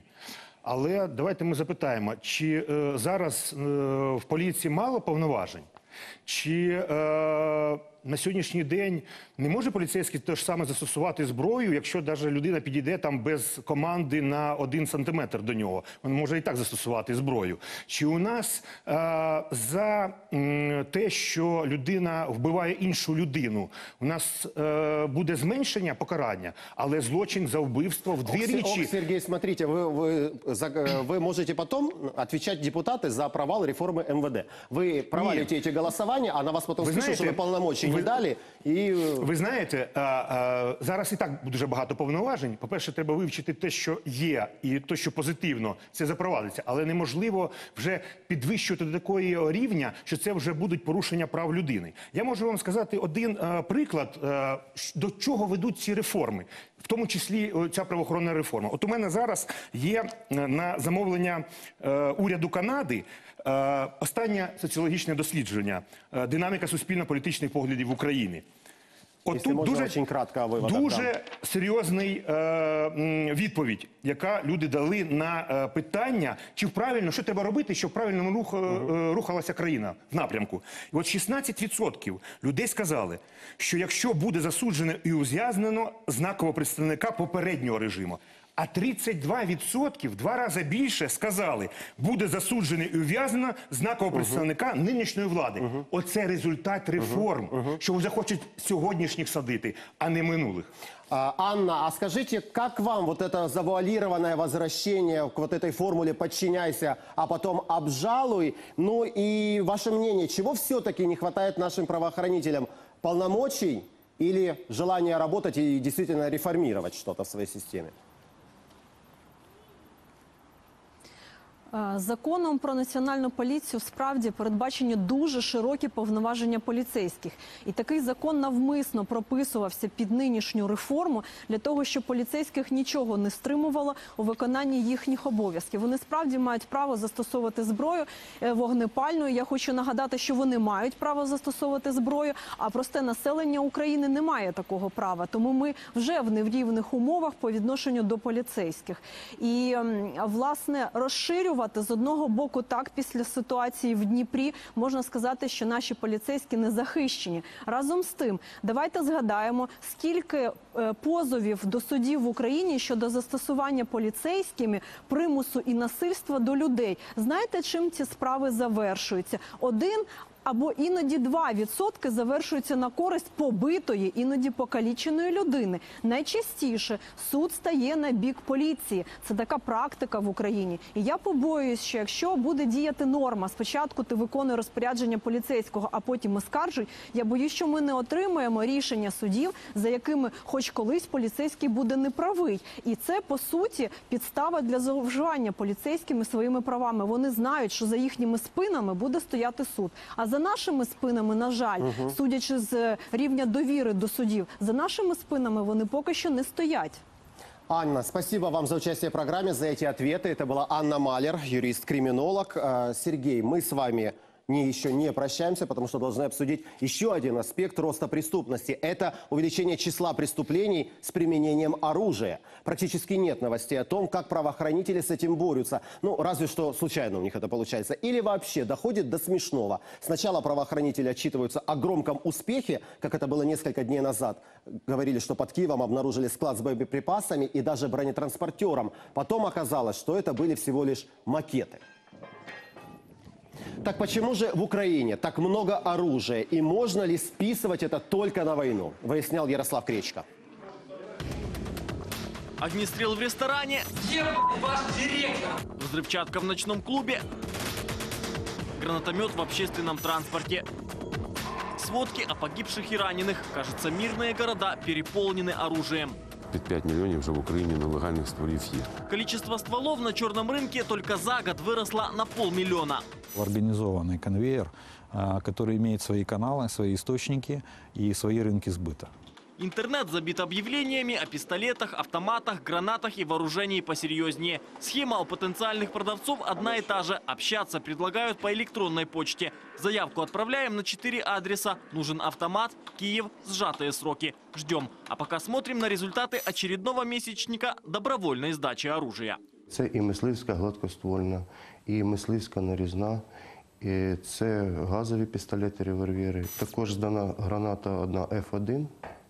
Але давайте ми запитаємо, чи зараз в поліції мало повноважень? Чи на сьогоднішній день не може поліцейський те ж саме застосувати зброю, якщо навіть людина підійде там без команди на 1 сантиметр до нього? Він може і так застосувати зброю. Чи у нас за те, що людина вбиває іншу людину, у нас буде зменшення покарання, але злочин за вбивство в 2 річі? Сергей, смотрите, вы можете потом отвечать депутаты за провал реформы МВД. Вы провалите эти голосования, а на вас потом спишут, что вы полномочий не дали. І... Ви знаєте, зараз і так дуже багато повноважень. По-перше, треба вивчити те, що є, і те, що позитивно, це запровадиться. Але неможливо вже підвищувати до такого рівня, що це вже будуть порушення прав людини. Я можу вам сказати один приклад, до чого ведуть ці реформи. В тому числі ця правоохоронна реформа. От у мене зараз є на замовлення уряду Канади останнє соціологічне дослідження «Динаміка суспільно-політичних поглядів в Україні». От тут дуже серйозний відповідь, яка люди дали на питання, чи правильно, що треба робити, щоб правильно рухалася країна в напрямку. І от 16% людей сказали, що якщо буде засуджено і ув'язнено знакового представника попереднього режиму, а 32%, в 2 рази більше, сказали, буде засуджений і ув'язнено знакового представника нинішньої влади. Оце результат реформ, що вже хочуть сьогоднішніх садити, а не минулих. Анна, а скажите, как вам вот это завуалированное возвращение к вот этой формуле «подчиняйся, а потом обжалуй»? Ну и ваше мнение, чего все-таки не хватает нашим правоохранителям? Полномочий или желания работать и действительно реформировать что-то в своей системе? Законом про національну поліцію справді передбачені дуже широкі повноваження поліцейських. І такий закон навмисно прописувався під нинішню реформу для того, щоб поліцейських нічого не стримувало у виконанні їхніх обов'язків. Вони справді мають право застосовувати зброю вогнепальну. Я хочу нагадати, що вони мають право застосовувати зброю, а просте населення України не має такого права. Тому ми вже в нерівних умовах по відношенню до поліцейських. І, власне, розширювати з одного боку так після ситуації в Дніпрі можна сказати, що наші поліцейські не захищені. Разом з тим, давайте згадаємо, скільки позовів до судів в Україні щодо застосування поліцейськими примусу і насильства до людей. Знаєте, чим ці справи завершуються? 1 або іноді 2% завершуються на користь побитої, іноді покаліченої людини. Найчастіше суд стає на бік поліції. Це така практика в Україні. І я побоююсь, що якщо буде діяти норма, спочатку ти виконуєш розпорядження поліцейського, а потім оскаржуй, я боюсь, що ми не отримаємо рішення судів, за якими хоч колись поліцейський буде неправий. І це, по суті, підстава для зловживання поліцейськими своїми правами. Вони знають, що за їхніми спинами буде стояти суд. А за нашими спинами, на жаль, судячи з рівня довіри до судів, за нашими спинами вони поки що не стоять. Анна, спасибо вам за участие в программе, за эти ответы. Это была Анна Малер, юрист-криминолог. Сергей, мы с вами еще не прощаемся, потому что должны обсудить еще один аспект роста преступности. Это увеличение числа преступлений с применением оружия. Практически нет новостей о том, как правоохранители с этим борются. Ну, разве что случайно у них это получается. Или вообще доходит до смешного. Сначала правоохранители отчитываются о громком успехе, как это было несколько дней назад. Говорили, что под Киевом обнаружили склад с боеприпасами и даже бронетранспортером. Потом оказалось, что это были всего лишь макеты. Так почему же в Украине так много оружия? И можно ли списывать это только на войну? Выяснял Ярослав Кречко. Огнестрел в ресторане. Ваш директор. Взрывчатка в ночном клубе. Гранатомет в общественном транспорте. Сводки о погибших и раненых. Кажется, мирные города переполнены оружием. 5 миллионов уже в Украине нелегальных стволов есть. Количество стволов на черном рынке только за год выросло на 500 000. Организованный конвейер, который имеет свои каналы, свои источники и свои рынки сбыта. Интернет забит объявлениями о пистолетах, автоматах, гранатах и вооружении посерьезнее. Схема у потенциальных продавцов одна и та же. Общаться предлагают по электронной почте. Заявку отправляем на 4 адреса. Нужен автомат, Киев, сжатые сроки. Ждем. А пока смотрим на результаты очередного месячника добровольной сдачи оружия. Це і мисливська гладкоствольна, і мисливська нарізна, і це газові пістолети-револьвери. Також здана граната одна F1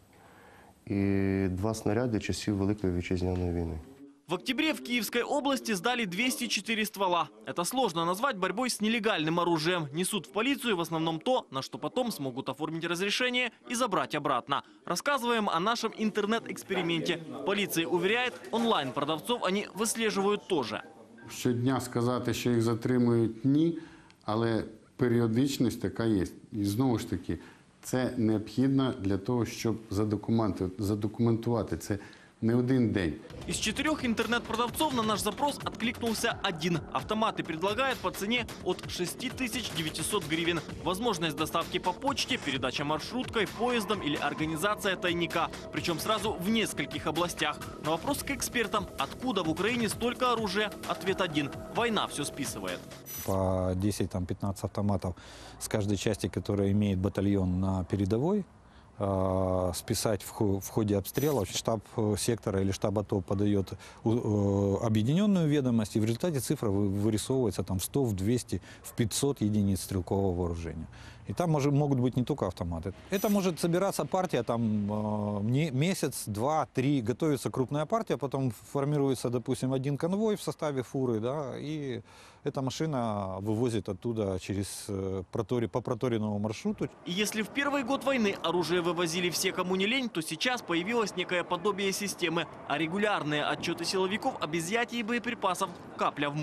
и 2 снаряда часів Великої Вітчизняної війни. В октябре в Киевской области сдали 204 ствола. Это сложно назвать борьбой с нелегальным оружием. Несут в полицию в основном то, на что потом смогут оформить разрешение и забрать обратно. Рассказываем о нашем интернет-эксперименте. Полиция уверяет, онлайн-продавцов они выслеживают тоже. Щодня сказати, що їх затримують – ні, але періодичність така є. І знову ж таки, це необхідно для того, щоб задокументувати. Це не один день. Из 4 интернет-продавцов на наш запрос откликнулся 1. Автоматы предлагают по цене от 6900 гривен. Возможность доставки по почте, передача маршруткой, поездом или организация тайника. Причем сразу в нескольких областях. На вопрос к экспертам, откуда в Украине столько оружия, ответ один. Война все списывает. По 10-15 автоматов с каждой части, которая имеет батальон на передовой, списать в ходе обстрела. Штаб сектора или штаб АТО подает объединенную ведомость, и в результате цифра вырисовывается там, в 100, в 200, в 500 единиц стрелкового вооружения. И там могут быть не только автоматы. Это может собираться партия там месяц, 2, 3, готовится крупная партия, потом формируется, допустим, один конвой в составе фуры, да, и эта машина вывозит оттуда по проторенному маршруту. И если в первый год войны оружие вывозили все, кому не лень, то сейчас появилось некое подобие системы. А регулярные отчеты силовиков об изъятии боеприпасов – капля в море.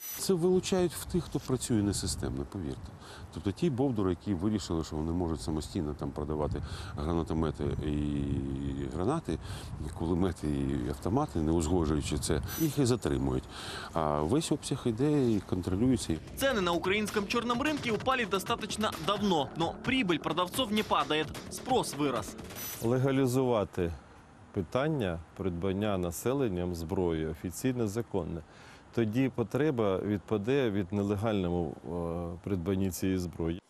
Це вилучають в тих, хто працює несистемно, повірте. Тобто ті бовдури, які вирішили, що вони можуть самостійно там продавати гранатомети і гранати, і кулемети, і автомати, не узгоджуючи це, їх і затримують. А весь обсяг іде і контролюється. Цены на украинском черном рынке упали достаточно давно, но прибыль продавцов не падает. Спрос вырос. Легалізувати питання придбання населенням зброї офіційно законне. Тоді потреба відпаде від нелегальному придбанні цієї зброї.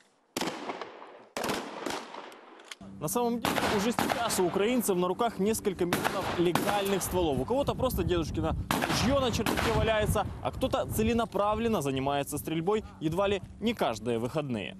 На самом деле, уже сейчас у украинцев на руках несколько миллионов легальных стволов. У кого-то просто дедушкино ружье на чердаке валяется, а кто-то целенаправленно занимается стрельбой едва ли не каждые выходные.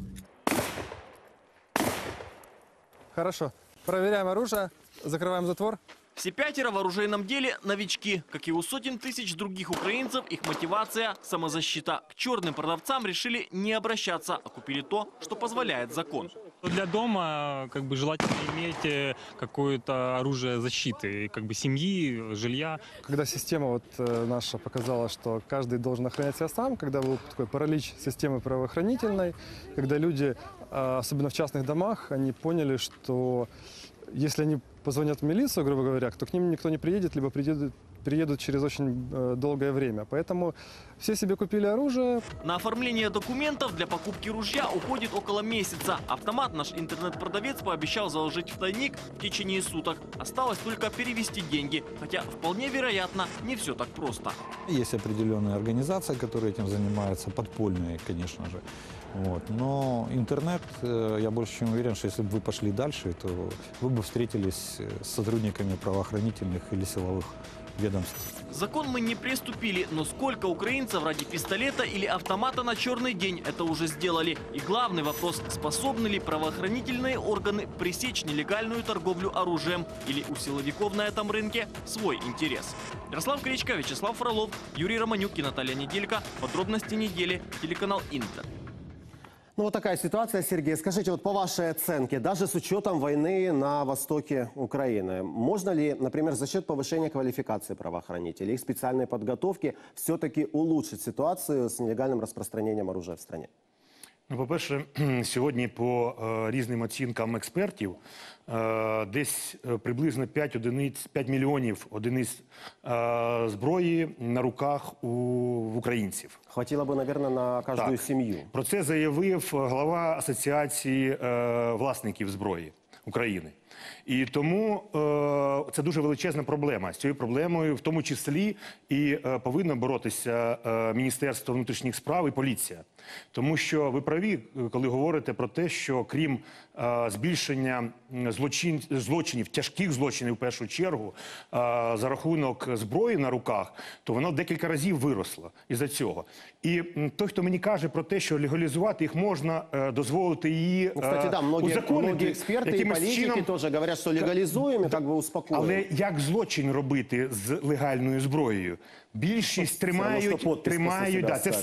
Хорошо. Проверяем оружие, закрываем затвор. Все пятеро в оружейном деле новички. Как и у сотен тысяч других украинцев, их мотивация – самозащита. К черным продавцам решили не обращаться, а купили то, что позволяет закон. Для дома желательно иметь какое-то оружие защиты, семьи, жилья. Когда система наша показала, что каждый должен охранять себя сам, когда был такой паралич системы правоохранительной, когда люди, особенно в частных домах, они поняли, что если они позвонят в милицию, грубо говоря, то к ним никто не приедет, либо приедут через очень долгое время. Поэтому все себе купили оружие. На оформление документов для покупки ружья уходит около месяца. Автомат наш интернет-продавец пообещал заложить в тайник в течение суток. Осталось только перевести деньги. Хотя вполне вероятно, не все так просто. Есть определенные организации, которые этим занимаются, подпольные, конечно же. Но интернет, я больше чем уверен, что если бы вы пошли дальше, то вы бы встретились с сотрудниками правоохранительных или силовых ведомств. Закон мы не приступили, но сколько украинцев ради пистолета или автомата на черный день это уже сделали? И главный вопрос, способны ли правоохранительные органы пресечь нелегальную торговлю оружием? Или у силовиков на этом рынке свой интерес? Ярослав Кричко, Вячеслав Фролов, Юрий Романюк и Наталья Неделько. Подробности недели. Телеканал Интер. Вот такая ситуация, Сергей. Скажите, по вашей оценке, даже с учетом войны на востоке Украины, можно ли, например, за счет повышения квалификации правоохранителей, их специальной подготовки, все-таки улучшить ситуацию с нелегальным распространением оружия в стране? По-перше, сьогодні по різним оцінкам експертів десь приблизно 5 мільйонів одиниць зброї на руках в українців. Хватило би, мабуть, на кожну сім'ю. Про це заявив глава Асоціації власників зброї України. І тому це дуже величезна проблема. З цією проблемою в тому числі і повинно боротися Міністерство внутрішніх справ і поліція. Тому що ви праві, коли говорите про те, що крім збільшення злочинів, тяжких злочинів в першу чергу, за рахунок зброї на руках, то воно декілька разів виросло із-за цього. І той, хто мені каже про те, що легалізувати їх можна, дозволити її узаконити. Многі експерти і політики теж говорять, що легалізуємо і успокоюємо. Але як злочин робити з легальною зброєю? Більшість тримають, да, це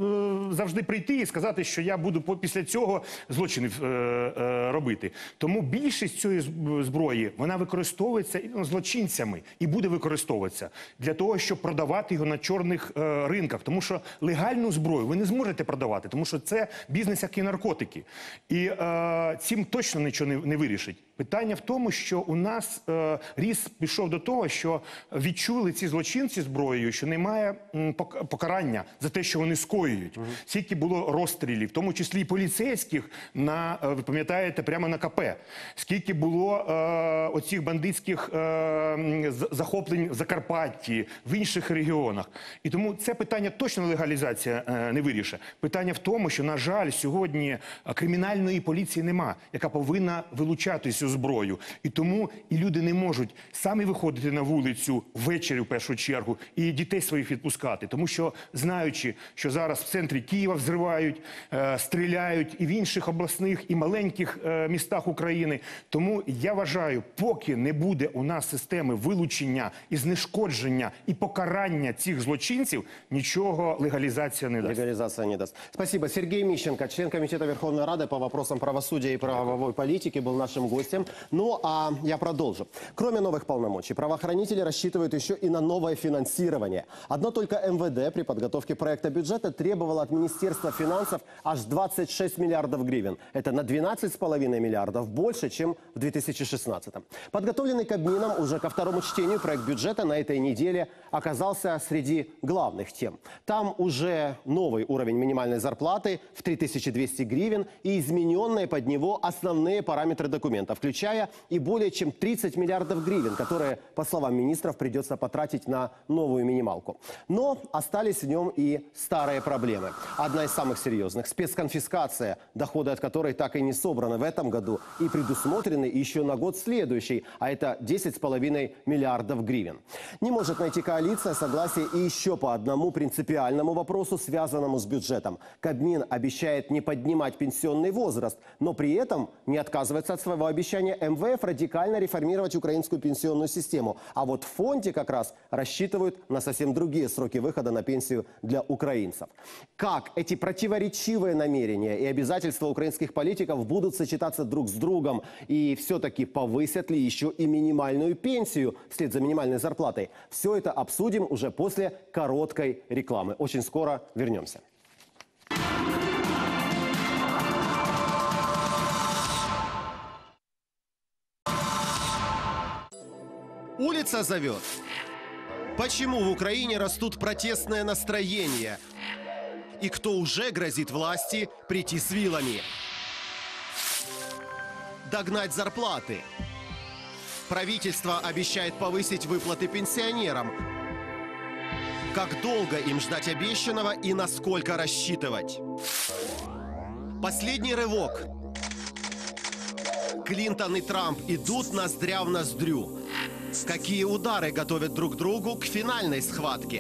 завжди прийти і сказати, що я буду після цього злочинів робити. Тому більшість цієї зброї, вона використовується злочинцями і буде використовуватися для того, щоб продавати його на чорних ринках. Тому що легальну зброю ви не зможете продавати, тому що це бізнес, як і наркотики. І цим точно нічого не вирішить. Питання в тому, що у нас ріст пішов до того, що відчули ці злочинці зброєю, що немає покарання за те, що вони скоюють. Скільки було розстрілів, в тому числі і поліцейських, ви пам'ятаєте, прямо на КП. Скільки було оцих бандитських захоплень в Закарпатті, в інших регіонах. І тому це питання точно легалізація не вирішить. Питання в тому, що, на жаль, сьогодні кримінальної поліції нема, яка повинна вилучати цю зброю. І тому і люди не можуть самі виходити на вулицю ввечері, в першу чергу, і дітей своїх відпускати. Тому що, знаючи, що зараз в центрі Києва взривають, стріляють і в інших обласних, і маленьких містах України. Тому я вважаю, поки не буде у нас системи вилучення і знешкодження і покарання цих злочинців, нічого легалізація не дасть. Легализация не даст. Спасибо. Сергей Мищенко, член Комитета Верховной Рады по вопросам правосудия и правовой политики, был нашим гостем. Ну, а я продолжу. Кроме новых полномочий, правоохранители рассчитывают еще и на новое финансирование. финансирования. Одно только МВД при подготовке проекта бюджета требовало от Министерства финансов аж 26 миллиардов гривен. Это на 12,5 миллиардов больше, чем в 2016. Подготовленный Кабмином уже ко второму чтению проект бюджета на этой неделе оказался среди главных тем. Там уже новый уровень минимальной зарплаты в 3200 гривен и измененные под него основные параметры документа, включая и более чем 30 миллиардов гривен, которые, по словам министров, придется потратить на новую минималку. Но остались в нем и старые проблемы. Одна из самых серьезных – спецконфискация, доходы от которой так и не собраны в этом году и предусмотрены еще на год следующий, а это 10,5 миллиардов гривен. Не может найти коалиция согласие и еще по одному принципиальному вопросу, связанному с бюджетом. Кабмин обещает не поднимать пенсионный возраст, но при этом не отказывается от своего обещания МВФ радикально реформировать украинскую пенсионную систему. А вот в фонде как раз рассчитывают на совсем другие сроки выхода на пенсию для украинцев. Как эти противоречивые намерения и обязательства украинских политиков будут сочетаться друг с другом? И все-таки повысят ли еще и минимальную пенсию вслед за минимальной зарплатой? Все это обсудим уже после короткой рекламы. Очень скоро вернемся. Улица зовет. Почему в Украине растут протестные настроения? И кто уже грозит власти прийти с вилами? Догнать зарплаты. Правительство обещает повысить выплаты пенсионерам. Как долго им ждать обещанного и насколько рассчитывать? Последний рывок. Клинтон и Трамп идут ноздря в ноздрю. Какие удары готовят друг другу к финальной схватке?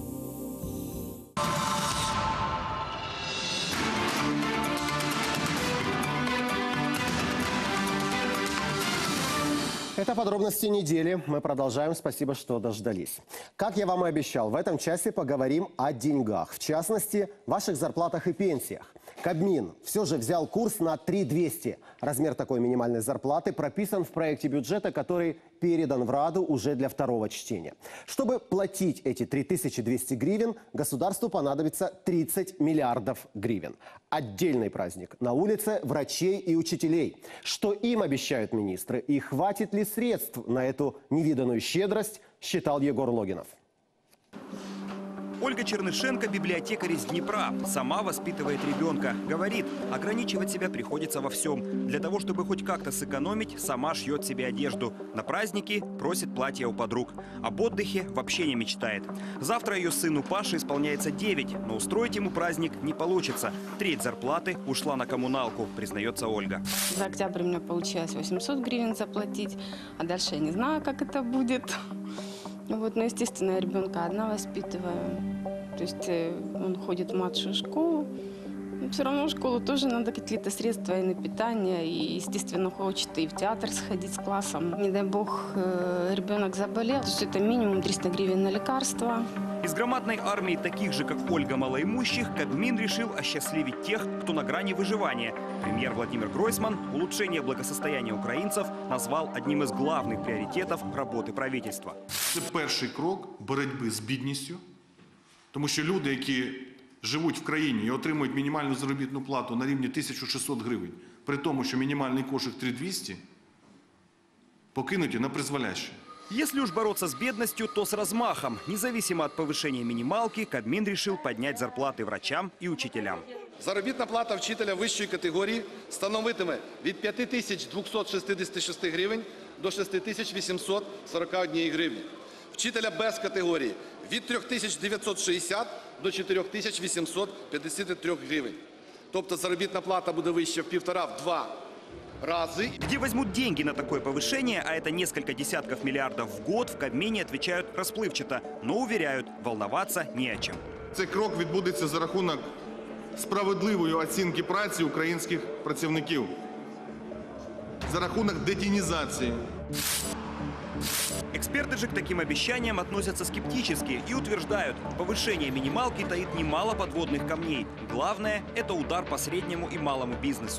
Это подробности недели. Мы продолжаем. Спасибо, что дождались. Как я вам и обещал, в этом часе поговорим о деньгах. В частности, ваших зарплатах и пенсиях. Кабмин все же взял курс на 3200. Размер такой минимальной зарплаты прописан в проекте бюджета, который передан в Раду уже для второго чтения. Чтобы платить эти 3200 гривен, государству понадобится 30 миллиардов гривен. Отдельный праздник на улице врачей и учителей. Что им обещают министры и хватит ли средств на эту невиданную щедрость, считал Егор Логинов. Ольга Чернышенко – библиотекарь из Днепра. Сама воспитывает ребенка. Говорит, ограничивать себя приходится во всем. Для того, чтобы хоть как-то сэкономить, сама шьет себе одежду. На праздники просит платья у подруг. Об отдыхе вообще не мечтает. Завтра ее сыну Паше исполняется 9, но устроить ему праздник не получится. Треть зарплаты ушла на коммуналку, признается Ольга. За октябрь у меня получилось 800 гривен заплатить, а дальше я не знаю, как это будет. Вот, но, естественно, я ребенка одна воспитываю. То есть он ходит в младшую школу. Но все равно в школу тоже надо какие-то средства и на питание. И, естественно, хочет и в театр сходить с классом. Не дай бог, ребенок заболел. То есть это минимум 300 гривен на лекарства. Из громадной армии таких же, как Ольга, малоимущих, Кабмин решил осчастливить тех, кто на грани выживания. Премьер Владимир Гройсман улучшение благосостояния українців назвал одним из главных приоритетов работы правительства. Це перший крок боротьби з бідністю, тому що люди, які живуть в країні і отримують мінімальну заробітну плату на рівні 1600 гривень, при тому, що мінімальний кошик 3200, покинуті на призволяще. Если уж бороться с бедностью, то с размахом. Независимо от повышения минималки, Кабмин решил поднять зарплаты врачам и учителям. Заробітна плата вчителя вищої категорії становитиме від 5266 гривень до 6841 гривні. Вчителя без категорії від 3960 до 4853 гривень. Тобто заробітна плата буде вища в 1,5-2 разы. Где возьмут деньги на такое повышение, а это несколько десятков миллиардов в год, в Кабмине отвечают расплывчато, но уверяют, волноваться не о чем. Цей крок відбудеться за рахунок справедливої оцінки праці українських працівників, за рахунок детінізації. Эксперты же к таким обещаниям относятся скептически и утверждают, повышение минималки таит немало подводных камней. Главное – это удар по среднему и малому бизнесу.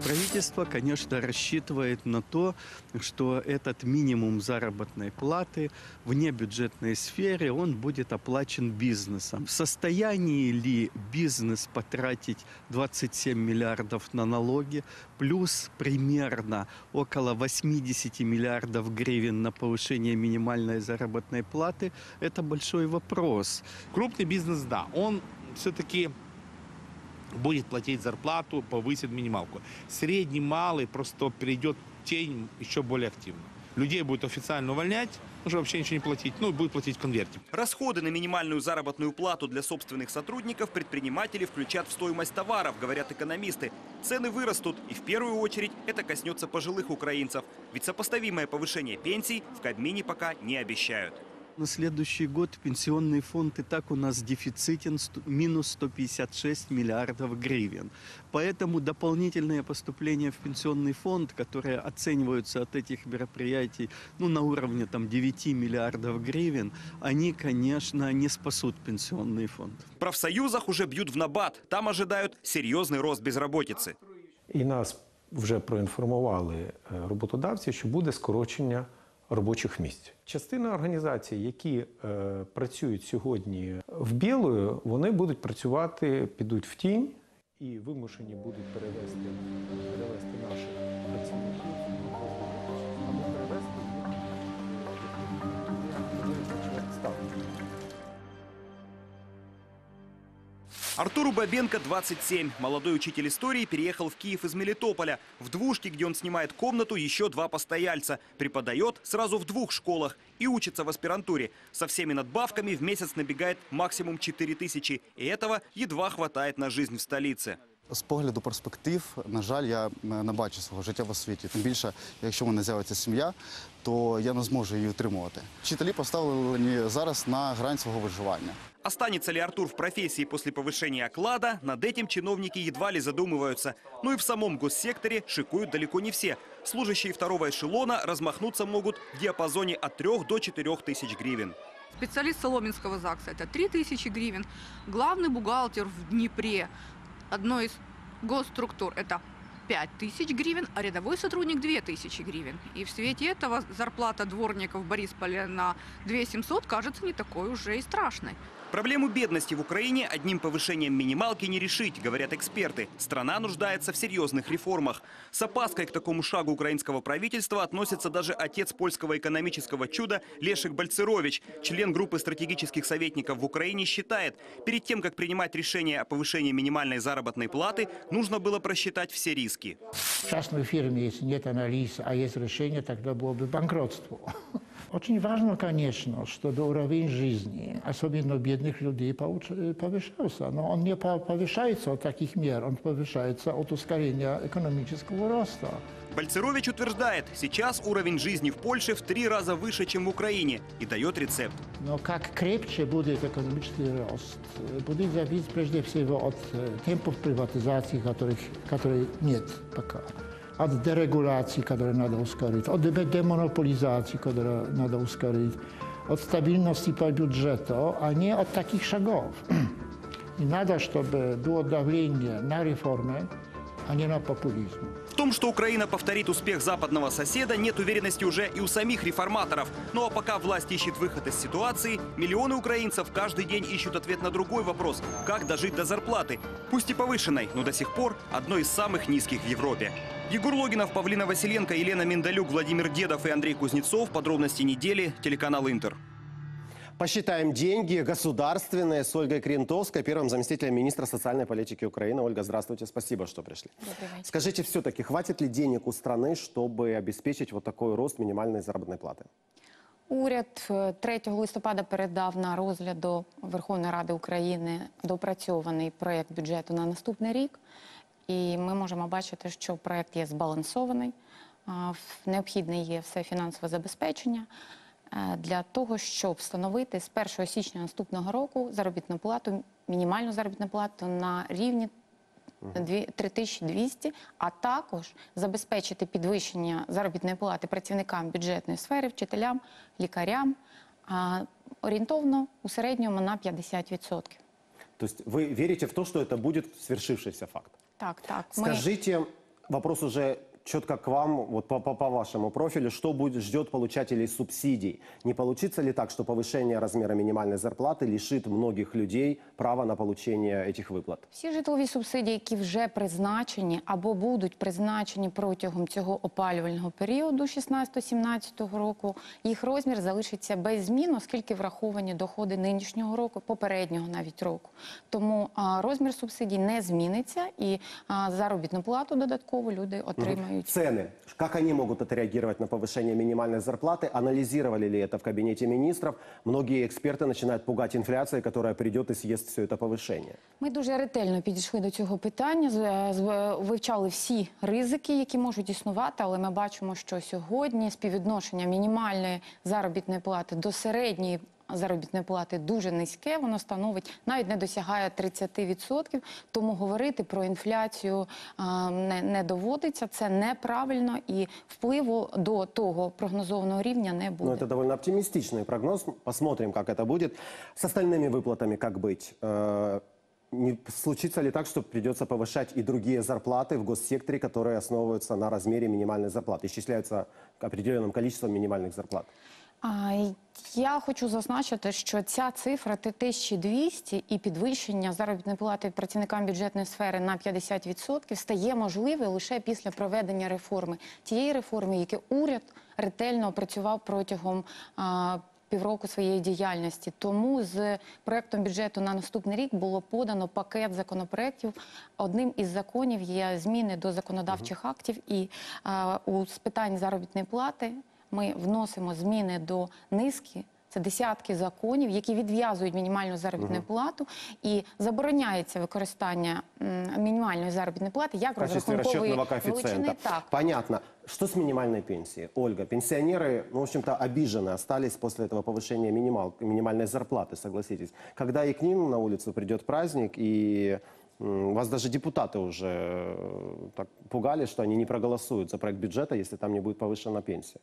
Правительство, конечно, рассчитывает на то, что этот минимум заработной платы в внебюджетной сфере, он будет оплачен бизнесом. В состоянии ли бизнес потратить 27 миллиардов на налоги, плюс примерно около 80 миллиардов гривен на повышение минимальной заработной платы, это большой вопрос. Крупный бизнес, да, он все-таки будет платить зарплату, повысит минималку. Средний, малый просто перейдет в тень еще более активно. Людей будут официально увольнять, уже вообще ничего не платить, ну и будет платить в конверте. Расходы на минимальную заработную плату для собственных сотрудников предприниматели включат в стоимость товаров, говорят экономисты. Цены вырастут, и в первую очередь это коснется пожилых украинцев. Ведь сопоставимое повышение пенсий в Кабмине пока не обещают. На следующий год пенсионный фонд и так у нас дефицитен минус 156 миллиардов гривен. Поэтому дополнительные поступления в пенсионный фонд, которые оцениваются от этих мероприятий на уровне 9 миллиардов гривен, они, конечно, не спасут пенсионный фонд. В профсоюзах уже бьют в набат. Там ожидают серьезный рост безработицы. І нас вже проінформували роботодавці, що буде скорочення робочих місць. Частина організацій, які працюють сьогодні в білою, вони будуть працювати, підуть в тінь і вимушені будуть перевести наших працівників або перевести їх ставки. Артуру Бабенко 27. Молодой учитель истории переехал в Киев из Мелитополя. В двушке, где он снимает комнату, еще 2 постояльца. Преподает сразу в 2 школах и учится в аспирантуре. Со всеми надбавками в месяц набегает максимум 4000. И этого едва хватает на жизнь в столице. З погляду перспектив, на жаль, я не бачу свого життя в освіті. Тим більше, якщо в мене з'явиться сім'я, то я не зможу її утримувати. Вчителі поставлені зараз на грань свого виживання. Останется ли Артур в профессии после повышения оклада, над этим чиновники едва ли задумываются. Но и в самом госсекторе шикуют далеко не все. Служащие второго эшелона размахнуться могут в диапазоне от 3 до 4 тысяч гривен. Специалист Соломенского ЗАГСа – это 3000 гривен. Главный бухгалтер в Днепре одной из госструктур – это 5000 гривен, а рядовой сотрудник – 2000 гривен. И в свете этого зарплата дворников в Борисполе на 2700 кажется не такой уже и страшной. Проблему бедности в Украине одним повышением минималки не решить, говорят эксперты. Страна нуждается в серьезных реформах. С опаской к такому шагу украинского правительства относится даже отец польского экономического чуда Лешек Бальцерович. Член группы стратегических советников в Украине считает, перед тем, как принимать решение о повышении минимальной заработной платы, нужно было просчитать все риски. В частной фирме, если нет анализа, а есть решение, тогда было бы банкротство. Очень важно, конечно, чтобы уровень жизни, особенно бедных людей, повышался. Но он не повышается от таких мер, он повышается от ускорения экономического роста. Бальцерович утверждает, сейчас уровень жизни в Польше в 3 раза выше, чем в Украине, и дает рецепт. Но как крепче будет экономический рост, будет зависеть прежде всего от темпов приватизации, которых нет пока. От дерегуляции, которую надо ускорить, от демонополизации, которую надо ускорить, от стабильности по бюджету, а не от таких шагов. И надо, чтобы было давление на реформы, а не на популизм. В том, что Украина повторит успех западного соседа, нет уверенности уже и у самих реформаторов. Ну а пока власть ищет выход из ситуации, миллионы украинцев каждый день ищут ответ на другой вопрос – как дожить до зарплаты? Пусть и повышенной, но до сих пор одной из самых низких в Европе. Егор Логинов, Павлина Василенко, Елена Миндалюк, Владимир Дедов и Андрей Кузнецов. Подробности недели. Телеканал «Интер». Посчитаем деньги государственные с Ольгой Крентовской, первым заместителем министра социальной политики Украины. Ольга, здравствуйте, спасибо, что пришли. Скажите, все-таки хватит ли денег у страны, чтобы обеспечить вот такой рост минимальной заработной платы? Уряд 3 листопада передав на розгляд до Верховної Ради України допрацьований проєкт бюджету на наступний рік. І ми можемо бачити, що проєкт є збалансований, необхідне є все фінансове забезпечення для того, щоб встановити з 1 січня наступного року заробітну плату, мінімальну заробітну плату на рівні 3200, а також забезпечити підвищення заробітної плати працівникам бюджетної сфери, вчителям, лікарям, орієнтовно у середньому на 50%. То есть вы верите в то, что это будет свершившийся факт? Так, так. Скажите, вопрос уже четко к вам, вот по вашему профилю, что ждет получателей субсидий? Не получится ли так, что повышение размера минимальной зарплаты лишит многих людей права на получение этих выплат? Всі житлові субсидії, які вже призначені або будуть призначені протягом цього опалювального періоду 16-17 року, їх розмір залишиться без змін, оскільки враховані доходи нинішнього року, попереднього навіть року. Тому розмір субсидій не зміниться і заробітну плату додатково люди отримають. Цены. Как они могут отреагировать на повышение минимальной зарплаты? Анализировали ли это в кабинете министров? Многие эксперты начинают пугать инфляцией, которая придет и съест все это повышение. Ми дуже ретельно підійшли до цього питання, вивчали всі ризики, які можуть існувати, але ми бачимо, що сьогодні співвідношення мінімальної заробітної плати до середньої заробітної плати дуже низьке, воно становить, навіть не досягає 30%, тому говорити про інфляцію не доводиться, це неправильно і впливу до того прогнозованого рівня не буде. Ну, это довольно оптимистичный прогноз, посмотрим, как это будет. С остальными выплатами как быть? Не случится ли так, что придется повышать и другие зарплаты в госсекторе, которые основываются на размере минимальной зарплаты, исчисляются определенным количеством минимальных зарплат? Я хочу зазначити, що ця цифра 3200 і підвищення заробітної плати працівникам бюджетної сфери на 50% стає можливою лише після проведення реформи. Тієї реформи, яку уряд ретельно опрацював протягом півроку своєї діяльності. Тому з проектом бюджету на наступний рік було подано пакет законопроєктів. Одним із законів є зміни до законодавчих актів і з питань заробітної плати ми вносимо зміни до низки, це десятки законів, які відв'язують мінімальну заробітну плату і забороняється використання мінімальної заробітної плати як розрахункової величини. Понятно. Что с минимальной пенсией? Ольга, пенсионеры, ну, в общем-то, обижены остались после этого повышения минимальной зарплаты, согласитесь. Когда и к ним на улицу придет праздник, и вас даже депутаты уже так пугали, что они не проголосуют за проект бюджета, если там не будет повышена пенсия.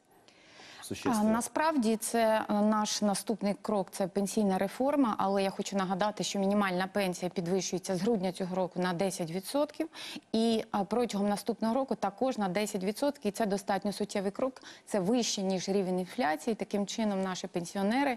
Насправді це наш наступний крок, це пенсійна реформа, але я хочу нагадати, що мінімальна пенсія підвищується з грудня цього року на 10% і протягом наступного року також на 10%, і це достатньо суттєвий крок, це вище, ніж рівень інфляції, таким чином наші пенсіонери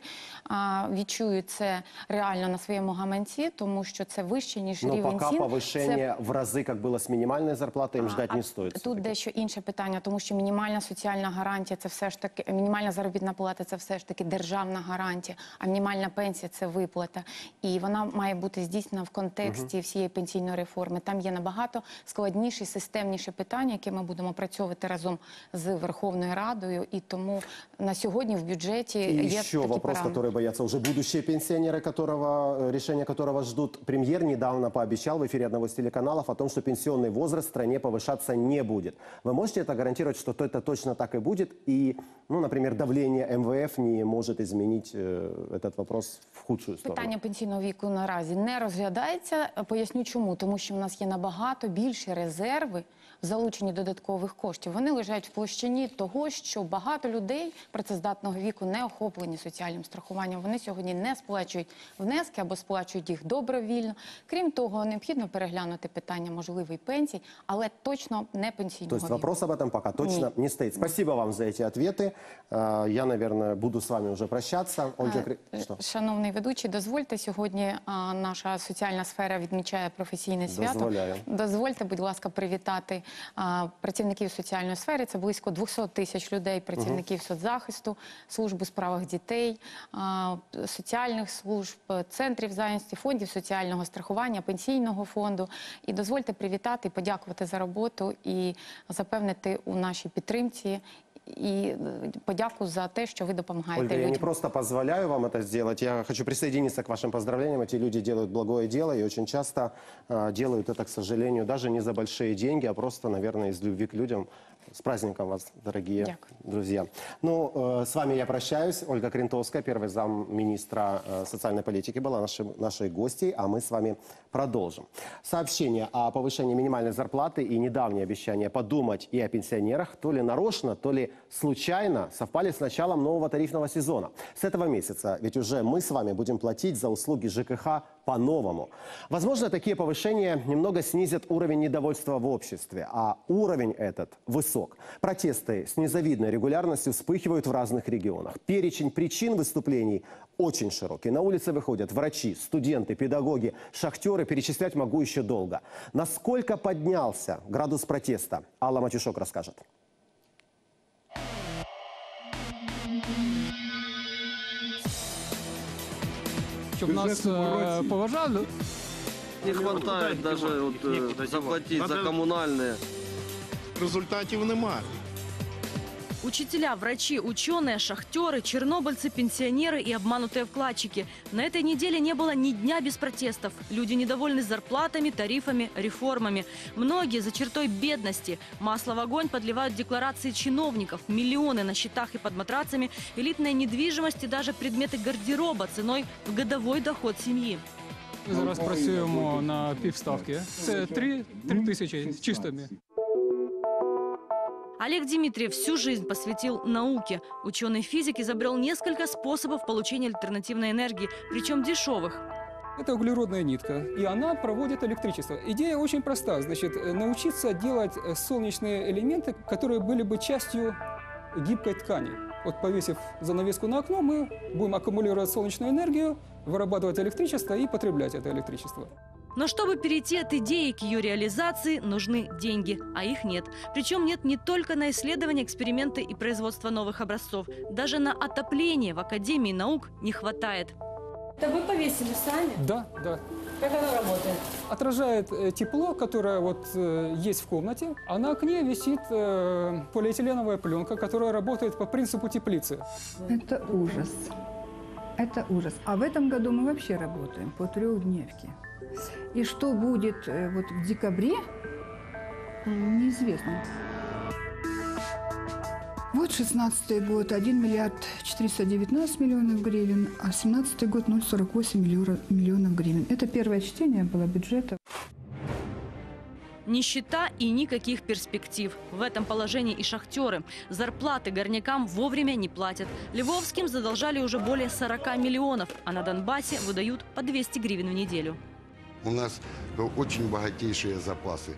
відчують це реально на своєму гаманці, тому що це вище, ніж рівень цін. Но пока повышение в разы, как было с минимальной зарплатой, им ждать не стоит. Тут дещо інше питання, тому що мінімальна соціальна гарантія, це все ж таки, мінімальна заробітна плата – це все ж таки державна гарантія, а мінімальна пенсія – це виплата. І вона має бути здійснена в контексті всієї пенсійної реформи. Там є набагато складніші, системніші питання, які ми будемо опрацьовувати разом з Верховною Радою. І тому на сьогодні в бюджеті є такі еще вопрос, который боятся уже будущие пенсионеры, решение которого ждут. Премьер недавно пообещал в эфире одного из телеканалов о том, что пенсионный возраст в стране повышаться не будет. Вы можете это гарантировать, что это точно так и будет? И, ну, например, давление МВФ не может изменить этот вопрос в худшую сторону? Питання пенсійного віку наразі не розглядається. Поясню чому. Тому що у нас є набагато більші резерви в залученні додаткових коштів. Вони лежать в площині того, що багато людей працездатного віку не охоплені соціальним страхуванням. Вони сьогодні не сплачують внески або сплачують їх добровільно. Крім того, необхідно переглянути питання можливої пенсії, але точно не пенсійного То есть віку. вопрос об этом пока точно не стоит. Спасибо вам за эти ответы. Я, наверное, буду с вами уже прощаться. Ольга, что? Шановний ведучий, дозвольте, сьогодні наша соціальна сфера відмічає професійне свято. Дозволяю. Дозвольте, будь ласка, привітати працівників соціальної сфери. Це близько 200 тисяч людей, працівників соцзахисту, служб у справах дітей, соціальних служб, центрів зайнятості, фондів соціального страхування, пенсійного фонду. І дозвольте привітати, подякувати за роботу і запевнити у нашій підтримці. И подяку за то, что вы допомагаете Ольга, людям. я не просто позволяю вам это сделать, я хочу присоединиться к вашим поздравлениям. Эти люди делают благое дело и очень часто делают это, к сожалению, даже не за большие деньги, а просто, наверное, из любви к людям. С праздником вас, дорогие друзья. Ну, с вами я прощаюсь. Ольга Крентовская, первый замминистра социальной политики, была нашей гостьей, а мы с вами продолжим. Сообщение о повышении минимальной зарплаты и недавнее обещание подумать и о пенсионерах то ли нарочно, то ли случайно совпали с началом нового тарифного сезона. С этого месяца ведь уже мы с вами будем платить за услуги ЖКХ по-новому. Возможно, такие повышения немного снизят уровень недовольства в обществе, а уровень этот высок. Протесты с незавидной регулярностью вспыхивают в разных регионах. Перечень причин выступлений очень широкий. На улицы выходят врачи, студенты, педагоги, шахтеры. Перечислять могу еще долго. Насколько поднялся градус протеста, Алла Матюшок расскажет. Щоб нас поважали. Не хватает даже заплатить за коммунальные. Результатів немає. Учителя, врачи, ученые, шахтеры, чернобыльцы, пенсионеры и обманутые вкладчики. На этой неделе не было ни дня без протестов. Люди недовольны зарплатами, тарифами, реформами. Многие за чертой бедности. Масло в огонь подливают декларации чиновников. Миллионы на счетах и под матрацами, элитная недвижимость и даже предметы гардероба ценой в годовой доход семьи. Ми зараз працюємо на півставки. Це 3 тисячі з чистими. Олег Дмитриев всю жизнь посвятил науке. Ученый-физик изобрел несколько способов получения альтернативной энергии, причем дешевых. Это углеродная нитка, и она проводит электричество. Идея очень проста. Значит, научиться делать солнечные элементы, которые были бы частью гибкой ткани. Вот повесив занавеску на окно, мы будем аккумулировать солнечную энергию, вырабатывать электричество и потреблять это электричество. Но чтобы перейти от идеи к ее реализации, нужны деньги, а их нет. Причем нет не только на исследования, эксперименты и производство новых образцов. Даже на отопление в Академии наук не хватает. Это вы повесили сами? Да, да. Как оно работает? Отражает тепло, которое есть в комнате, а на окне висит полиэтиленовая пленка, которая работает по принципу теплицы. Это ужас. Это ужас. А в этом году мы вообще работаем по трехдневке. И что будет в декабре, неизвестно. Вот 16-й год 1 миллиард 419 миллионов гривен, а 17-й год 0,48 миллионов гривен. Это первое чтение было бюджета. Нищета и никаких перспектив. В этом положении и шахтеры. Зарплаты горнякам вовремя не платят. Львовским задолжали уже более 40 миллионов, а на Донбассе выдают по 200 гривен в неделю. У нас очень богатейшие запасы.